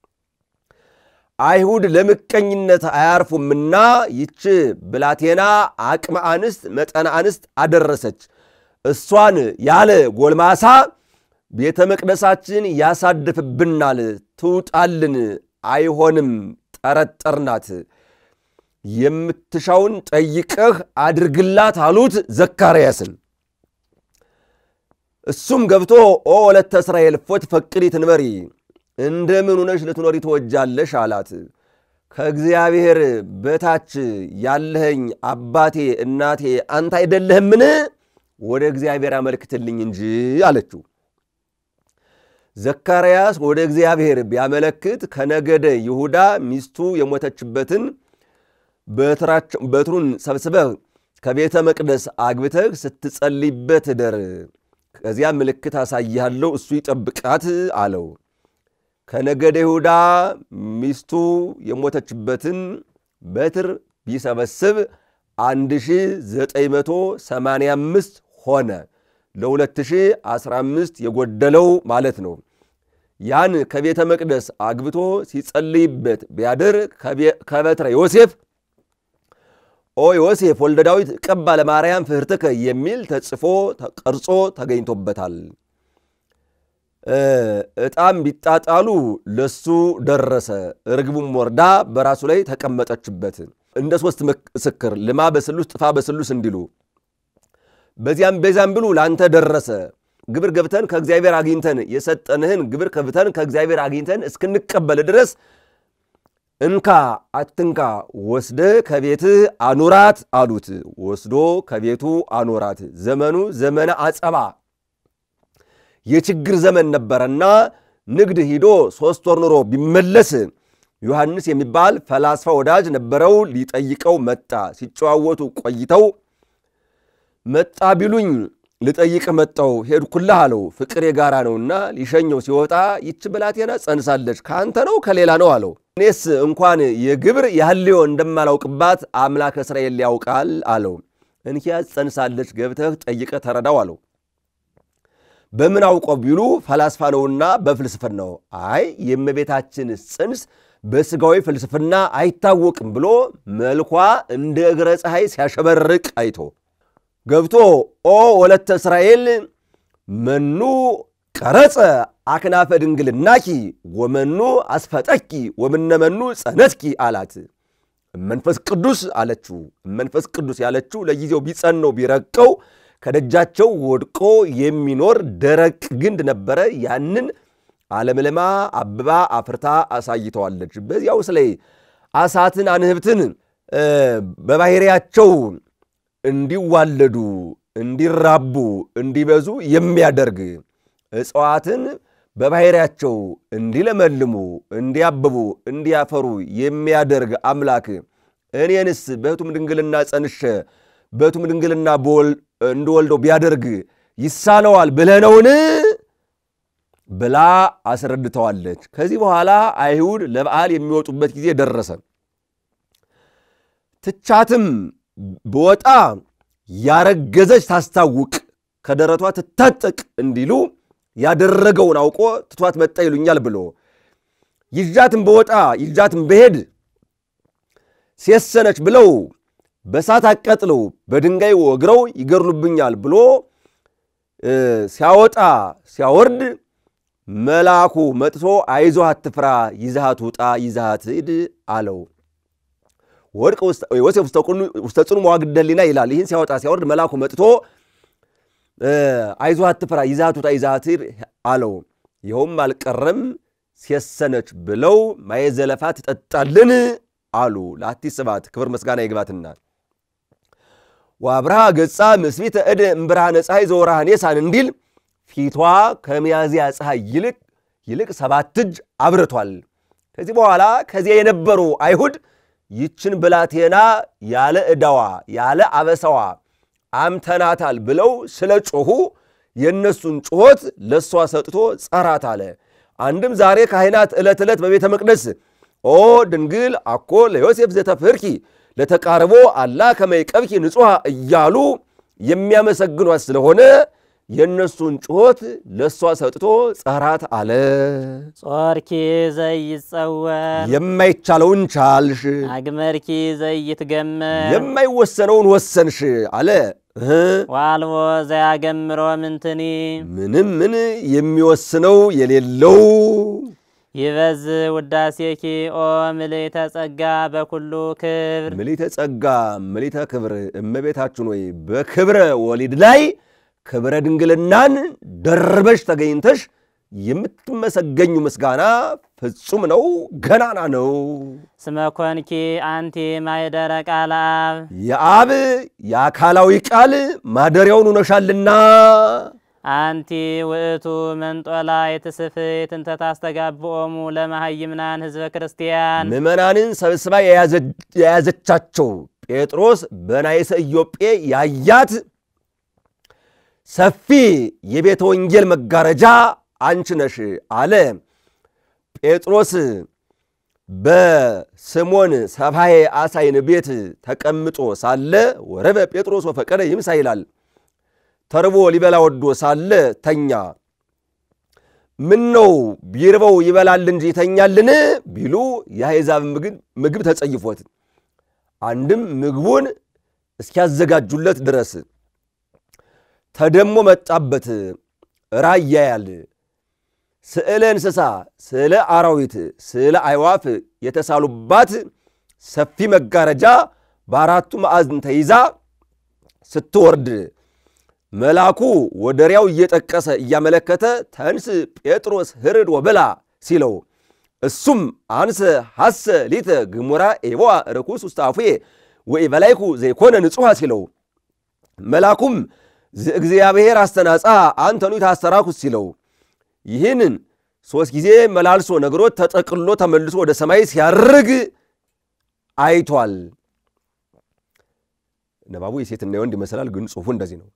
አይሁድ ለምቀኝነት አያርፉምና ይች ብላቴና አቅመ አንስት መጠነ አንስት አደረሰች። እሷን ያለ ጎልማሳ ቤተ መቅደሳችን ያሳድፍብናል፣ ትውጣልን፣ አይሆንም፣ ጠረጠርናት፣ የምትሻውን ጠይቀህ አድርግላት አሉት ዘካርያስን። እሱም ገብቶ ኦ ወለተ እስራኤል ፎት ፈቅዲ ትንበሪ፣ እንደምን ሆነሽ ልትኖሪ ተወጃለሽ አላት። ከእግዚአብሔር በታች ያለኸኝ አባቴ እናቴ አንተ አይደለህምን? ወደ እግዚአብሔር አመልክትልኝ እንጂ አለችው። ዘካርያስ ወደ እግዚአብሔር ቢያመለክት ከነገደ ይሁዳ ሚስቱ የሞተችበትን በትሩን ሰብስበህ ከቤተ መቅደስ አግብተህ ስትጸልይበት ደር፣ ከዚያ ምልክት አሳይሃለሁ፣ እሱ ይጠብቃት አለው። ከነገደ ይሁዳ ሚስቱ የሞተችበትን በትር ቢሰበስብ አንድ ሺህ ዘጠኝ መቶ ሰማንያ አምስት ሆነ። ለሁለት ሺህ አስራ አምስት የጎደለው ማለት ነው። ያን ከቤተ መቅደስ አግብቶ ሲጸልይበት ቢያድር ከበትረ ዮሴፍ ኦ ዮሴፍ ወልደ ዳዊት ቀባ ለማርያም ፍህርትከ የሚል ተጽፎ ተቀርጾ ተገኝቶበታል። እጣም ቢጣጣሉ ለሱ ደረሰ። ርግቡም ወርዳ በራሱ ላይ ተቀመጠችበት። እንደ ሶስት ምስክር ልማ በስሉስ ጥፋ በስሉስ እንዲሉ በዚያም በዚያም ብሉ ላንተ ደረሰ። ግብር ገብተን ከእግዚአብሔር አግኝተን የሰጠንህን ግብር ከብተን ከእግዚአብሔር አግኝተን እስክንቀበል ድረስ እንካ አትንካ ወስደ ከቤትህ አኑራት አሉት። ወስዶ ከቤቱ አኖራት። ዘመኑ ዘመነ አጸባ የችግር ዘመን ነበረና ንግድ ሂዶ ሶስት ወር ኖሮ ቢመለስ ዮሐንስ የሚባል ፈላስፋ ወዳጅ ነበረው። ሊጠይቀው መጣ። ሲጨዋወቱ ቆይተው መጣ ቢሉኝ ልጠይቅ መጣው ሄድኩልህ አለው። ፍቅር የጋራ ነውና ሊሸኘው ሲወጣ ይች ብላቴና ጸንሳለች፣ ካንተ ነው ከሌላ ነው አለው። እኔስ እንኳን የግብር ያህልዮ እንደማላውቅባት አምላክ እስራኤል ያውቃል አለው። እንኪያስ ጸንሳለች፣ ገብተህ ጠይቀህ ተረዳው አለው። በምን አውቀው ቢሉ ፈላስፋ ነውና በፍልስፍናው አይ የእመቤታችን ጽንስ በስጋዊ ፍልስፍና አይታወቅም ብሎ መልኳ እንደ እግረ ፀሐይ ሲያሸበርቅ አይቶ ገብቶ ኦ ወለተ እስራኤል መኑ ቀረጸ አክናፈ ድንግልናኪ ወመኑ አስፈጠኪ ወምነመኑ ጸነትኪ አላት። መንፈስ ቅዱስ አለችው። መንፈስ ቅዱስ ያለችው ለጊዜው ቢጸነው ቢረቀው ከደጃቸው ወድቆ የሚኖር ደረቅ ግንድ ነበረ። ያንን ዓለምልማ አብባ አፍርታ አሳይተዋለች። በዚያው ስለ አሳትን አንህብትን በባህሪያቸው እንዲዋለዱ እንዲራቡ እንዲበዙ የሚያደርግ እጽዋትን በባህሪያቸው እንዲለመልሙ እንዲያብቡ እንዲያፈሩ የሚያደርግ አምላክ እኔንስ በሕቱም ድንግልና ጸንሼ በሕቱም ድንግልና እንድወልደው ቢያደርግ ይሳነዋል ብለነውን ብላ አስረድተዋለች። ከዚህ በኋላ አይሁድ ለበዓል የሚወጡበት ጊዜ ደረሰ። ትቻትም በወጣ ያረገዘች ታስታውቅ ከደረቷ ትታጠቅ እንዲሉ ያደረገውን አውቆ ትቷት መጣ ይሉኛል ብሎ ይጃትም በወጣ ይጃትም በሄድ ሴሰነች ብለው በሳት አቀጥለው በድንጋይ ወግረው ይገርሉብኛል ብሎ ሲያወጣ ሲያወርድ መልአኩ መጥቶ አይዞህ አትፍራ ይዛሃት ውጣ ይዛሃት ሂድ አለው። ወድቅ ዮሴፍ ውስተ ጽኑ መዋግደ ሕሊና ይላል። ይህን ሲያወጣ ሲያወርድ መልአኩ መጥቶ አይዞህ አትፍራ ይዛሃት ውጣ ይዛሃት ሂድ አለው። ይኸውም አልቀረም ሴሰነች ብለው ማየ ዘለፋ ትጠጣልን አሉ። ለአቲ ስብሐት ክብር ምስጋና ይግባትና ወአብርሃ ገጻ ምስቢተ እድ እምብርሃነ ፀሐይ ዘወርሃኔ ሳን እንዲል ፊቷ ከሚያዝያ ፀሐይ ይልቅ ይልቅ ሰባት እጅ አብርቷል። ከዚህ በኋላ ከዚያ የነበሩ አይሁድ ይችን ብላቴና ያለ ዕዳዋ ያለ አበሳዋ አምተናታል ብለው ስለ ጮኹ የነሱን ጮኸት ለሷ ሰጥቶ ጸራት አለ። አንድም ዛሬ ካህናት ዕለት ዕለት በቤተ መቅደስ ኦ ድንግል አኮ ለዮሴፍ ዘተፍርኪ ለተቃርቦ አላ ከመይቀብኪ ንጹሐ እያሉ የሚያመሰግኗት ስለሆነ የነሱን ጮኸት ለሷ ሰጥቶ ጸራት አለ። ጾርኪ ዘይጸወር የማይቻለውን ቻልሽ፣ አግመርኪ ዘይትገመር የማይወሰነውን ወሰንሽ አለ። ዋልቦ ዘያገምሮ ምንትኒ ምንም ምን የሚወስነው የሌለው ይበዝ ውዳሴኪ ኦ ምልዕተ ጸጋ በኩሉ ክብር ምልዕተ ጸጋ ምልዕተ ክብር እመቤታችን ወይ በክብረ ወሊድ ላይ ክብረ ድንግልናን ደርበሽ ተገኝተሽ የምትመሰገኙ ምስጋና ፍጹም ነው፣ ገናና ነው። ስመኮንኪ አንቲ ማይደረ ቃለ አብ የአብ የአካላዊ ቃል ማደሪያውን ሆነሻልና አንቲ ውእቱ መንጦላ የትስፍት እንተ ታስተጋብኦሙ ለመሃይምናን ህዝበ ክርስቲያን ምእመናንን ሰብስባ የያዘቻቸው ጴጥሮስ በናይሰ ኢዮጴ ያያት ሰፊ የቤተ ወንጌል መጋረጃ አንቺ ነሽ አለ። ጴጥሮስ በስሞን ሰብሃዬ አሳይን ቤት ተቀምጦ ሳለ ወረበ ጴጥሮስ ወፈቀደ ይምሳ ይላል። ተርቦ ሊበላ ወዶ ሳለ ተኛ። ምን ነው ቢርበው ይበላል እንጂ ይተኛልን ቢሉ የአሕዛብ ምግብ ተጸይፎት አንድም ምግቡን እስኪያዘጋጁለት ድረስ ተደሞ መጣበት። ራእይ ያያል። ስዕለ እንስሳ፣ ስዕለ አራዊት፣ ስዕለ አዕዋፍ የተሳሉባት ሰፊ መጋረጃ በአራቱ ማዕዘን ተይዛ ስትወርድ መልአኩ ወደሪያው እየጠቀሰ እያመለከተ ተንስ ጴጥሮስ ህርድ ወብላ ሲለው እሱም አንሰ ሐሰ ሊተ ግሙራ ኤቦአ ርኩስ ውስተ አፉዬ ወኢበላይኩ ዘይኮነ ንጹሐ ሲለው መልአኩም እግዚአብሔር አስተናጻ አንተኑ ታስተራኩስ ሲለው ይህንን ሶስት ጊዜ መላልሶ ነግሮት ተጠቅሎ ተመልሶ ወደ ሰማይ ሲያርግ አይቷል። ነባቡ የሴትና የወንድ ይመስላል፣ ግን ጽሑፉ እንደዚህ ነው።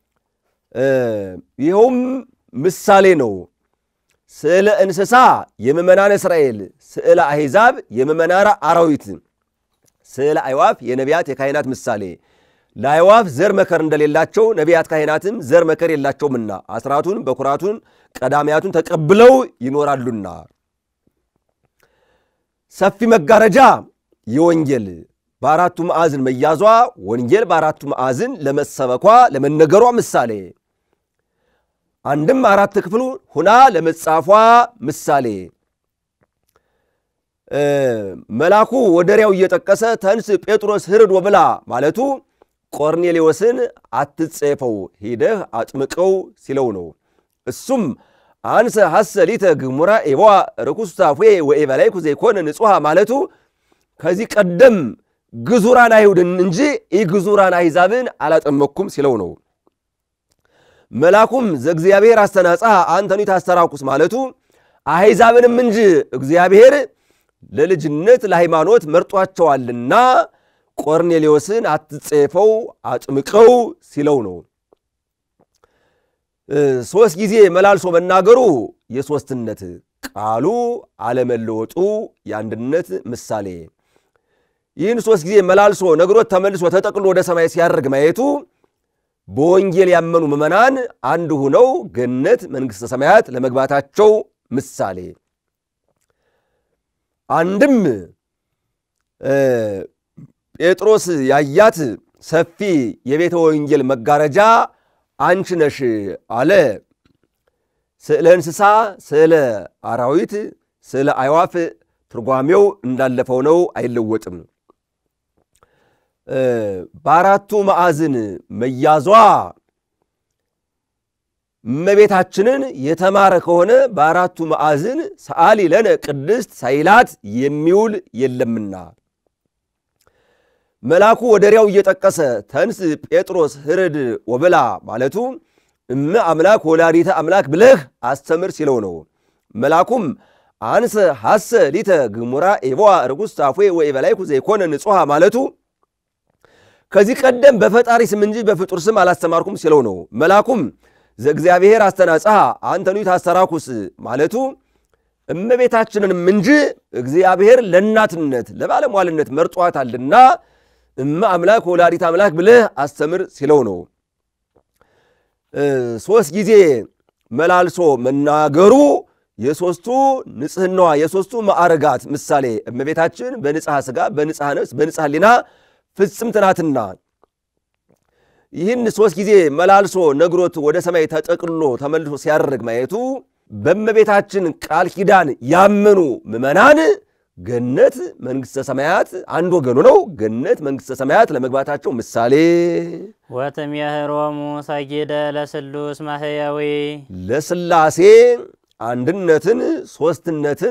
ይኸውም ምሳሌ ነው። ስዕለ እንስሳ የምእመናን እስራኤል፣ ስዕለ አሕዛብ የምእመናን አራዊት፣ ስዕለ አዕዋፍ የነቢያት የካህናት ምሳሌ፣ ለአዕዋፍ ዘር መከር እንደሌላቸው ነቢያት ካህናትም ዘር መከር የላቸውምና አስራቱን በኩራቱን ቀዳሚያቱን ተቀብለው ይኖራሉና። ሰፊ መጋረጃ የወንጌል በአራቱ ማዕዝን መያዟ ወንጌል በአራቱ ማዕዝን ለመሰበኳ ለመነገሯ ምሳሌ አንድም አራት ክፍሉ ሁና ለመጻፏ ምሳሌ መላኩ ወደሪያው እየጠቀሰ ተንስ ጴጥሮስ ህርድ ወብላ ማለቱ ቆርኔሌዎስን አትጸፈው ሄደህ አጥምቀው ሲለው ነው። እሱም አንሰ ሐሰሊተ ግሙራ ኤባ ርኩስታፌ ወኤበላይኩ ዘይኮነ ንጹሃ ማለቱ ከዚህ ቀደም ግዙራን አይሁድን እንጂ ኢግዙራን አሕዛብን አላጠመኩም ሲለው ነው። መላኩም ዘእግዚአብሔር አስተናጻ አንተኒ ታስተራኩስ ማለቱ አሕዛብንም እንጂ እግዚአብሔር ለልጅነት ለሃይማኖት መርጧቸዋልና ቆርኔሌዎስን አትጸፈው አጥምቀው ሲለው ነው። ሶስት ጊዜ መላልሶ መናገሩ የሶስትነት ቃሉ አለመለወጡ የአንድነት ምሳሌ ይህን ሶስት ጊዜ መላልሶ ነግሮት ተመልሶ ተጠቅሎ ወደ ሰማይ ሲያርግ ማየቱ በወንጌል ያመኑ ምዕመናን አንድ ሆነው ገነት መንግሥተ ሰማያት ለመግባታቸው ምሳሌ አንድም ጴጥሮስ ያያት ሰፊ የቤተ ወንጌል መጋረጃ አንቺ ነሽ አለ። ስለ እንስሳ ስለ አራዊት ስለ አዕዋፍ ትርጓሜው እንዳለፈው ነው፣ አይለወጥም። በአራቱ ማዕዝን መያዟ እመቤታችንን የተማረ ከሆነ በአራቱ ማዕዝን ሰዓሊ ለነ ቅድስት ሳይላት የሚውል የለምና መላኩ ወደሪያው እየጠቀሰ ተንስ ጴጥሮስ ህርድ ወብላ ማለቱ እመ አምላክ ወላዲተ አምላክ ብለህ አስተምር ሲለው ነው። መላኩም አንሰ ሐሰ ሊተ ግሙራ ኤባ ርኩስታፌ ወኤበላይኩ ዘይኮነ ንጹሃ ማለቱ ከዚህ ቀደም በፈጣሪ ስም እንጂ በፍጡር ስም አላስተማርኩም ሲለው ነው። መላኩም ዘእግዚአብሔር አስተናጻ አንተኒ ታስተራኩስ ማለቱ እመቤታችንንም እንጂ እግዚአብሔር ለእናትነት ለባለሟልነት መርጧታልና እመ አምላክ ወላዲተ አምላክ ብለህ አስተምር ሲለው ነው። ሶስት ጊዜ መላልሶ መናገሩ የሶስቱ ንጽህናዋ የሶስቱ ማዕረጋት ምሳሌ እመቤታችን በንጽሐ ሥጋ በንጽሐ ነፍስ በንጽሐ ሕሊና ፍጽምት ናትና ይህን ሶስት ጊዜ መላልሶ ነግሮት ወደ ሰማይ ተጠቅሎ ተመልሶ ሲያርግ ማየቱ በእመቤታችን ቃል ኪዳን ያመኑ ምዕመናን ገነት መንግሥተ ሰማያት አንድ ወገኑ ነው። ገነት መንግሥተ ሰማያት ለመግባታቸው ምሳሌ ወተምየህሮሙ ሰጊደ ለስሉስ ማህያዊ ለስላሴ አንድነትን ሶስትነትን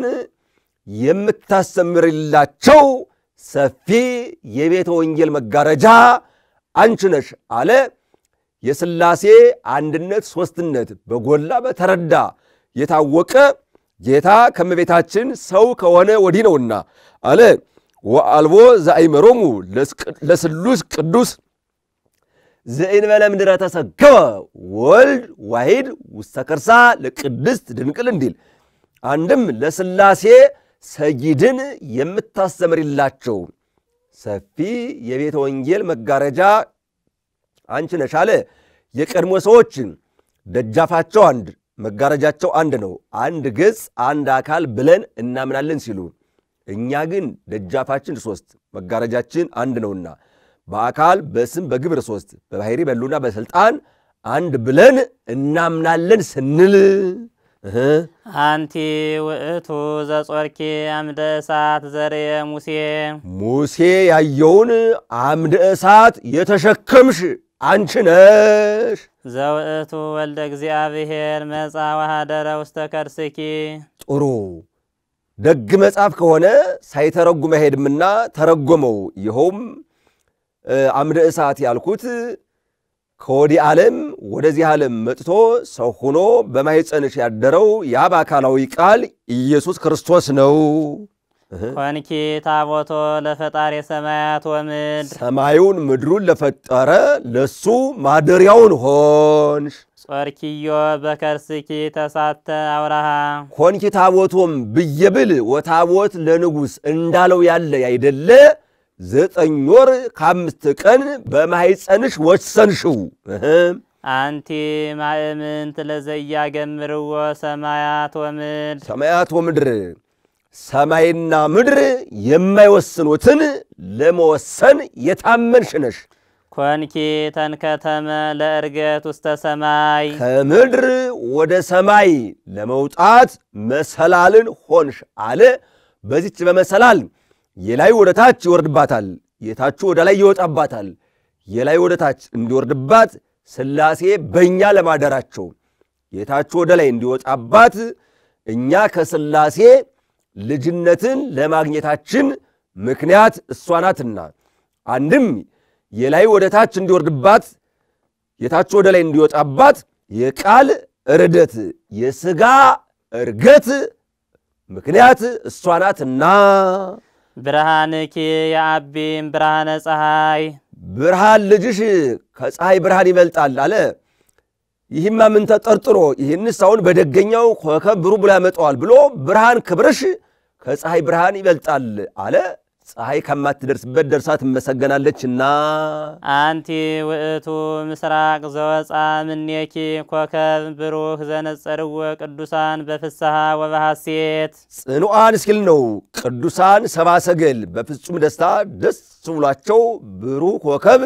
የምታስተምርላቸው ሰፊ የቤተ ወንጌል መጋረጃ አንቺ ነሽ አለ። የስላሴ አንድነት ሶስትነት በጎላ በተረዳ የታወቀ ጌታ ከመቤታችን ሰው ከሆነ ወዲህ ነውና አለ። ወአልቦ ዘአይመሮሙ ለስሉስ ቅዱስ ዘእንበለ ምድረ ተሰገወ ወልድ ዋሂድ ውስተ ከርሳ ለቅድስት ድንቅል እንዲል አንድም ለስላሴ ሰጊድን የምታስተምርላቸው ሰፊ የቤተ ወንጌል መጋረጃ አንቺ ነሽ አለ። የቀድሞ ሰዎች ደጃፋቸው አንድ መጋረጃቸው አንድ ነው፣ አንድ ገጽ አንድ አካል ብለን እናምናለን ሲሉ፣ እኛ ግን ደጃፋችን ሶስት መጋረጃችን አንድ ነውና በአካል በስም በግብር ሶስት በባሕሪ በሉና በስልጣን አንድ ብለን እናምናለን ስንል አንቲ ውእቱ ዘጾርኪ አምደ እሳት ዘርየ ሙሴ ሙሴ ያየውን አምደ እሳት የተሸከምሽ አንቺ ነሽ። ዘውእቱ ወልደ እግዚአብሔር መጻ ወሃደረ ውስተ ከርስኪ ጥሩ ደግ መጽሐፍ ከሆነ ሳይተረጉም አይሄድምና ተረጎመው። ይኸውም አምደ እሳት ያልኩት ከወዲህ ዓለም ወደዚህ ዓለም መጥቶ ሰው ሆኖ በማኅፀንሽ ያደረው ያ በአካላዊ ቃል ኢየሱስ ክርስቶስ ነው። ኮንኪ ታቦቶ ለፈጣሪ ሰማያት ወምድር ሰማዩን ምድሩን ለፈጠረ ለሱ ማደሪያውን ሆንሽ። ጾርኪዮ በከርስኪ ተሳተ አውራሃ ኮንኪ ታቦቶም ብየብል ወታቦት ለንጉሥ እንዳለው ያለ ያይደለ ዘጠኝ ወር ከአምስት ቀን በማኅፀንሽ ወሰንሽው። አንቲ ማእምንት ለዘያገምርዎ ሰማያት ወምድር ሰማያት ወምድር ሰማይና ምድር የማይወስኑትን ለመወሰን የታመንሽ ነሽ። ኮንኪ ተንከተመ ለእርገት ውስተ ሰማይ ከምድር ወደ ሰማይ ለመውጣት መሰላልን ሆንሽ አለ። በዚች በመሰላል የላይ ወደ ታች ይወርድባታል፣ የታች ወደ ላይ ይወጣባታል። የላይ ወደ ታች እንዲወርድባት ሥላሴ በእኛ ለማደራቸው የታች ወደ ላይ እንዲወጣባት እኛ ከሥላሴ ልጅነትን ለማግኘታችን ምክንያት እሷ ናትና አንድም የላይ ወደ ታች እንዲወርድባት የታች ወደ ላይ እንዲወጣባት የቃል እርደት የሥጋ እርገት ምክንያት እሷ ናትና ብርሃንኪ የአቢም ብርሃነ ፀሐይ ብርሃን ልጅሽ ከፀሐይ ብርሃን ይበልጣል አለ። ይህማ ምን ተጠርጥሮ ይህንስ አሁን በደገኛው ኮከብ ብሩህ ብሎ ያመጣዋል ብሎ ብርሃን ክብርሽ ከፀሐይ ብርሃን ይበልጣል አለ። ፀሐይ ከማትደርስበት ደርሳ ትመሰገናለችና አንቲ ውእቱ ምስራቅ ዘወፃ ምኔኪ ኮከብ ብሩህ ዘነጸርዎ ቅዱሳን በፍስሐ ወበሐሴት ጽኑዓን እስኪል ነው። ቅዱሳን ሰብአ ሰገል በፍጹም ደስታ ደስ ብሏቸው ብሩህ ኮከብ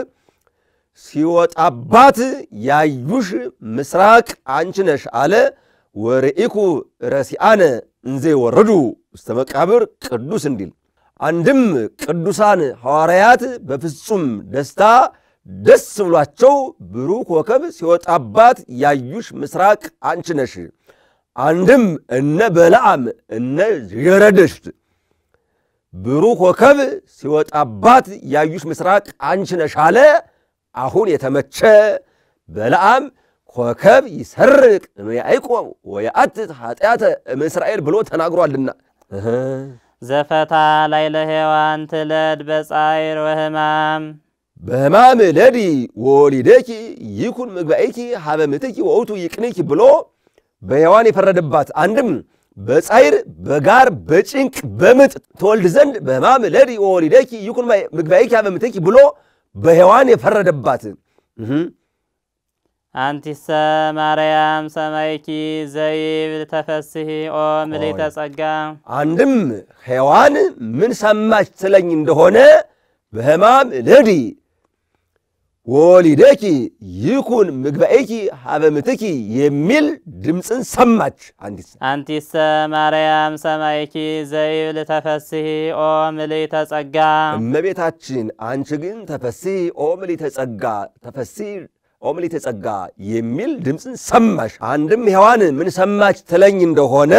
ሲወጣባት ያዩሽ ምስራቅ አንቺ ነሽ አለ። ወርኢኩ ረሲአነ እንዘ ወረዱ ውስተ መቃብር ቅዱስ እንዲል አንድም ቅዱሳን ሐዋርያት በፍጹም ደስታ ደስ ብሏቸው ብሩህ ኮከብ ሲወጣባት ያዩሽ ምስራቅ አንቺ ነሽ። አንድም እነ በለዓም እነ ዠረደሽ ብሩህ ኮከብ ሲወጣባት ያዩሽ ምስራቅ አንቺ ነሽ አለ። አሁን የተመቸ በለዓም ኮከብ ይሰርቅ ያዕቆብ ወያአትት ኃጢአተ እምእስራኤል ብሎ ተናግሯልና ዘፈታ ላይለ ሔዋን ትለድ በጻይር ወህማም በህማም ለዲ ወሊደኪ ይኩን ምግባኤኪ ሀበ ምትኪ ወውቱ ይቅንኪ ብሎ በሔዋን የፈረደባት አንድም በጻይር በጋር በጭንቅ በምጥ ተወልድ ዘንድ በህማም ለዲ ወሊደኪ ይኩን ምግባኤኪ ሀበ ምትኪ ብሎ በሔዋን የፈረደባት አንቲሰ ማርያም ሰማይኪ ዘይብል ተፈስሒ ኦ ምልዕተ ጸጋ አንድም ሔዋን ምን ሰማች ትለኝ እንደሆነ በህማም ለዲ ወሊደኪ ይኩን ምግባኤኪ ሀበ ምትኪ የሚል ድምፅን ሰማች። አንቲሰ ማርያም ሰማይኪ ዘይብል ተፈስሒ ኦ ምልዕተ ጸጋ እመቤታችን አንቺ ግን ተፈስሒ ኦ ምልዕተ ጸጋ ተፈስሒ ኦ ምልዕተ ጸጋ የሚል ድምፅን ሰማሽ። አንድም ሔዋን ምን ሰማች ትለኝ እንደሆነ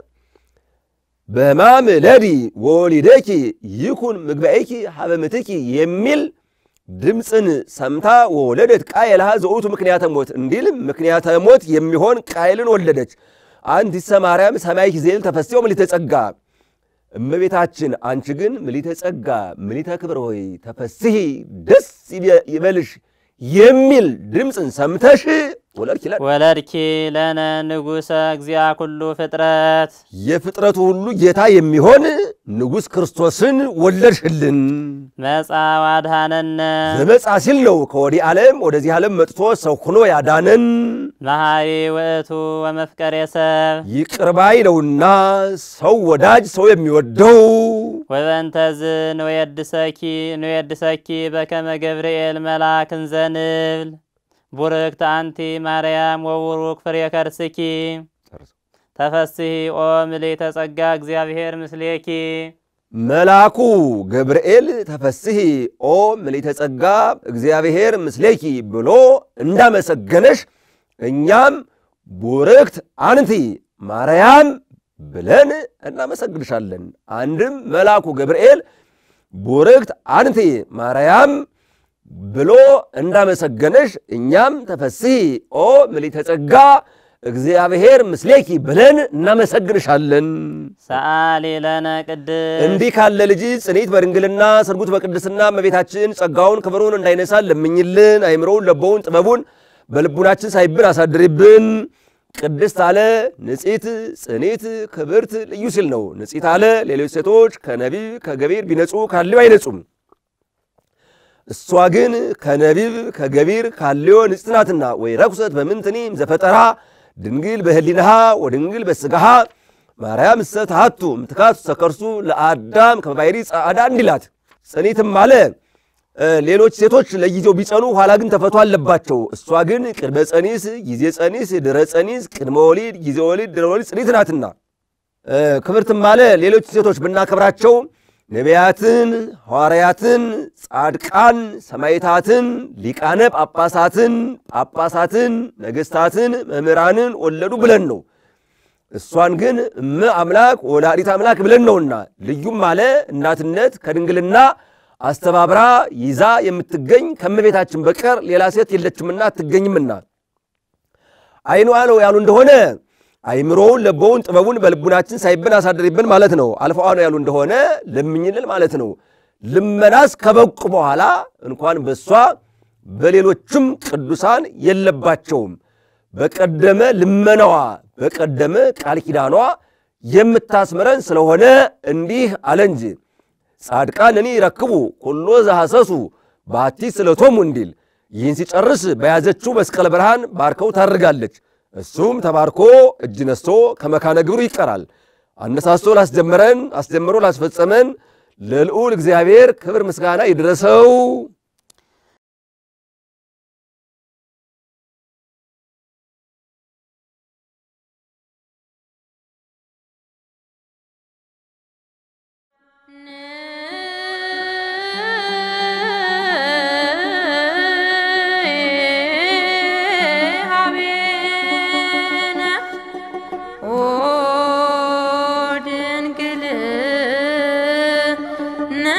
በህማም ለዲ ወሊደኪ ይኩን ምግባኤኪ ሀበ ምትኪ የሚል ድምፅን ሰምታ ወለደት ቃየልሃ ዘውቱ ምክንያተ ሞት እንዲል ምክንያተ ሞት የሚሆን ቃየልን ወለደች። አንቲሰ ማርያም ሰማይኪ ዘይብል ተፈስሒ ኦ ምልዕተ ጸጋ እመቤታችን አንቺ ግን ምልዕተ ጸጋ ምልዕተ ክብር ሆይ ተፈስሒ ደስ ይበልሽ የሚል ድምፅን ሰምተሽ ወለድኪ ለነ ወለድኪ ለነ ንጉሠ እግዚአ ኩሉ ፍጥረት የፍጥረቱ ሁሉ ጌታ የሚሆን ንጉሥ ክርስቶስን ወለድሽልን። መጻ ዋድሃነነ ዘመጻ ሲል ነው ከወዲህ ዓለም ወደዚህ ዓለም መጥቶ ሰው ሆኖ ያዳነን። መሐሪ ውእቱ ወመፍቀሬ ሰብ ይቅር ባይ ነውና ሰው ወዳጅ ሰው የሚወደው ወበእንተዝ ንወየድሰኪ ንወየድሰኪ በከመ ገብርኤል መልአክ እንዘንብል ቡርክት አንቲ ማርያም ወቡሩክ ፍሬ ከርስኪ ተፈስሒ ኦ ምልዕተ ጸጋ እግዚአብሔር ምስሌኪ መልአኩ ገብርኤል ተፈስሒ ኦ ምልዕተ ጸጋ እግዚአብሔር ምስሌኪ ብሎ እንዳመሰገነሽ እኛም ቡርክት አንቲ ማርያም ብለን እናመሰግንሻለን። አንድም መልአኩ ገብርኤል ቡርክት አንቲ ማርያም ብሎ እንዳመሰገነሽ እኛም ተፈስሒ ኦ ምልዕተ ጸጋ እግዚአብሔር ምስሌኪ ብለን እናመሰግንሻለን። ሰአሊ ለነ ቅድስት እንዲህ ካለ ልጅ ጽኔት በድንግልና ስርጉት በቅድስና እመቤታችን ጸጋውን ክብሩን እንዳይነሳን ለምኝልን። አይምሮውን ለቦውን ጥበቡን በልቡናችን ሳይብን አሳድሪብን። ቅድስት አለ ንጽሕት ጽኔት ክብርት ልዩ ሲል ነው። ንጽሕት አለ ሌሎች ሴቶች ከነቢብ ከገቢር ቢነጹ ካለው አይነጹም። እሷ ግን ከነቢብ ከገቢር ካለው ንጽናትና ወይ ረኩሰት በምንትኒም ዘፈጠራ ድንግል በህሊናሃ ወድንግል በስጋሃ ማርያም ሰታቱ ምትካቱ ሰከርሱ ለአዳም ከመባይሪ ጻዳ እንዲላት ጽኒትም ማለ ሌሎች ሴቶች ለጊዜው ቢጸኑ ኋላ ግን ተፈቶ አለባቸው። እሷ ግን ቅድመ ጸኒስ ጊዜ ጸኒስ ድረ ጸኒስ ቅድመ ወሊድ ጊዜ ወሊድ ድረ ወሊድ ጽኒት ናትና ክብርትም ማለ ሌሎች ሴቶች ብናከብራቸው ነቢያትን ሐዋርያትን ጻድቃን ሰማዕታትን ሊቃነ ጳጳሳትን ጳጳሳትን ነገሥታትን መምህራንን ወለዱ ብለን ነው። እሷን ግን እመ አምላክ ወላዲተ አምላክ ብለን ነውና ልዩም ማለ እናትነት ከድንግልና አስተባብራ ይዛ የምትገኝ ከመቤታችን በቀር ሌላ ሴት የለችምና አትገኝምና አይኑ አለው ያሉ እንደሆነ አይምሮውን ለቦውን ጥበቡን በልቡናችን ሳይብን አሳድሪብን ማለት ነው። አልፈው ነው ያሉ እንደሆነ ለምኝልን ማለት ነው። ልመናስ ከበቁ በኋላ እንኳን በሷ በሌሎችም ቅዱሳን የለባቸውም። በቀደመ ልመናዋ በቀደመ ቃል ኪዳኗ የምታስመረን ስለሆነ እንዲህ አለ እንጂ ጻድቃንኒ ይረክቡ ኩሎ ዘሐሰሱ ባቲ ስለቶም እንዲል ይህን ሲጨርስ በያዘችው መስቀል ብርሃን ባርከው ታርጋለች። እሱም ተባርኮ እጅ ነስቶ ከመካነ ግብሩ ይቀራል። አነሳስቶ ላስጀመረን አስጀምሮ ላስፈጸመን ለልዑል እግዚአብሔር ክብር ምስጋና ይድረሰው።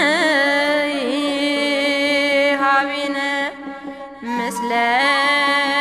ምስለ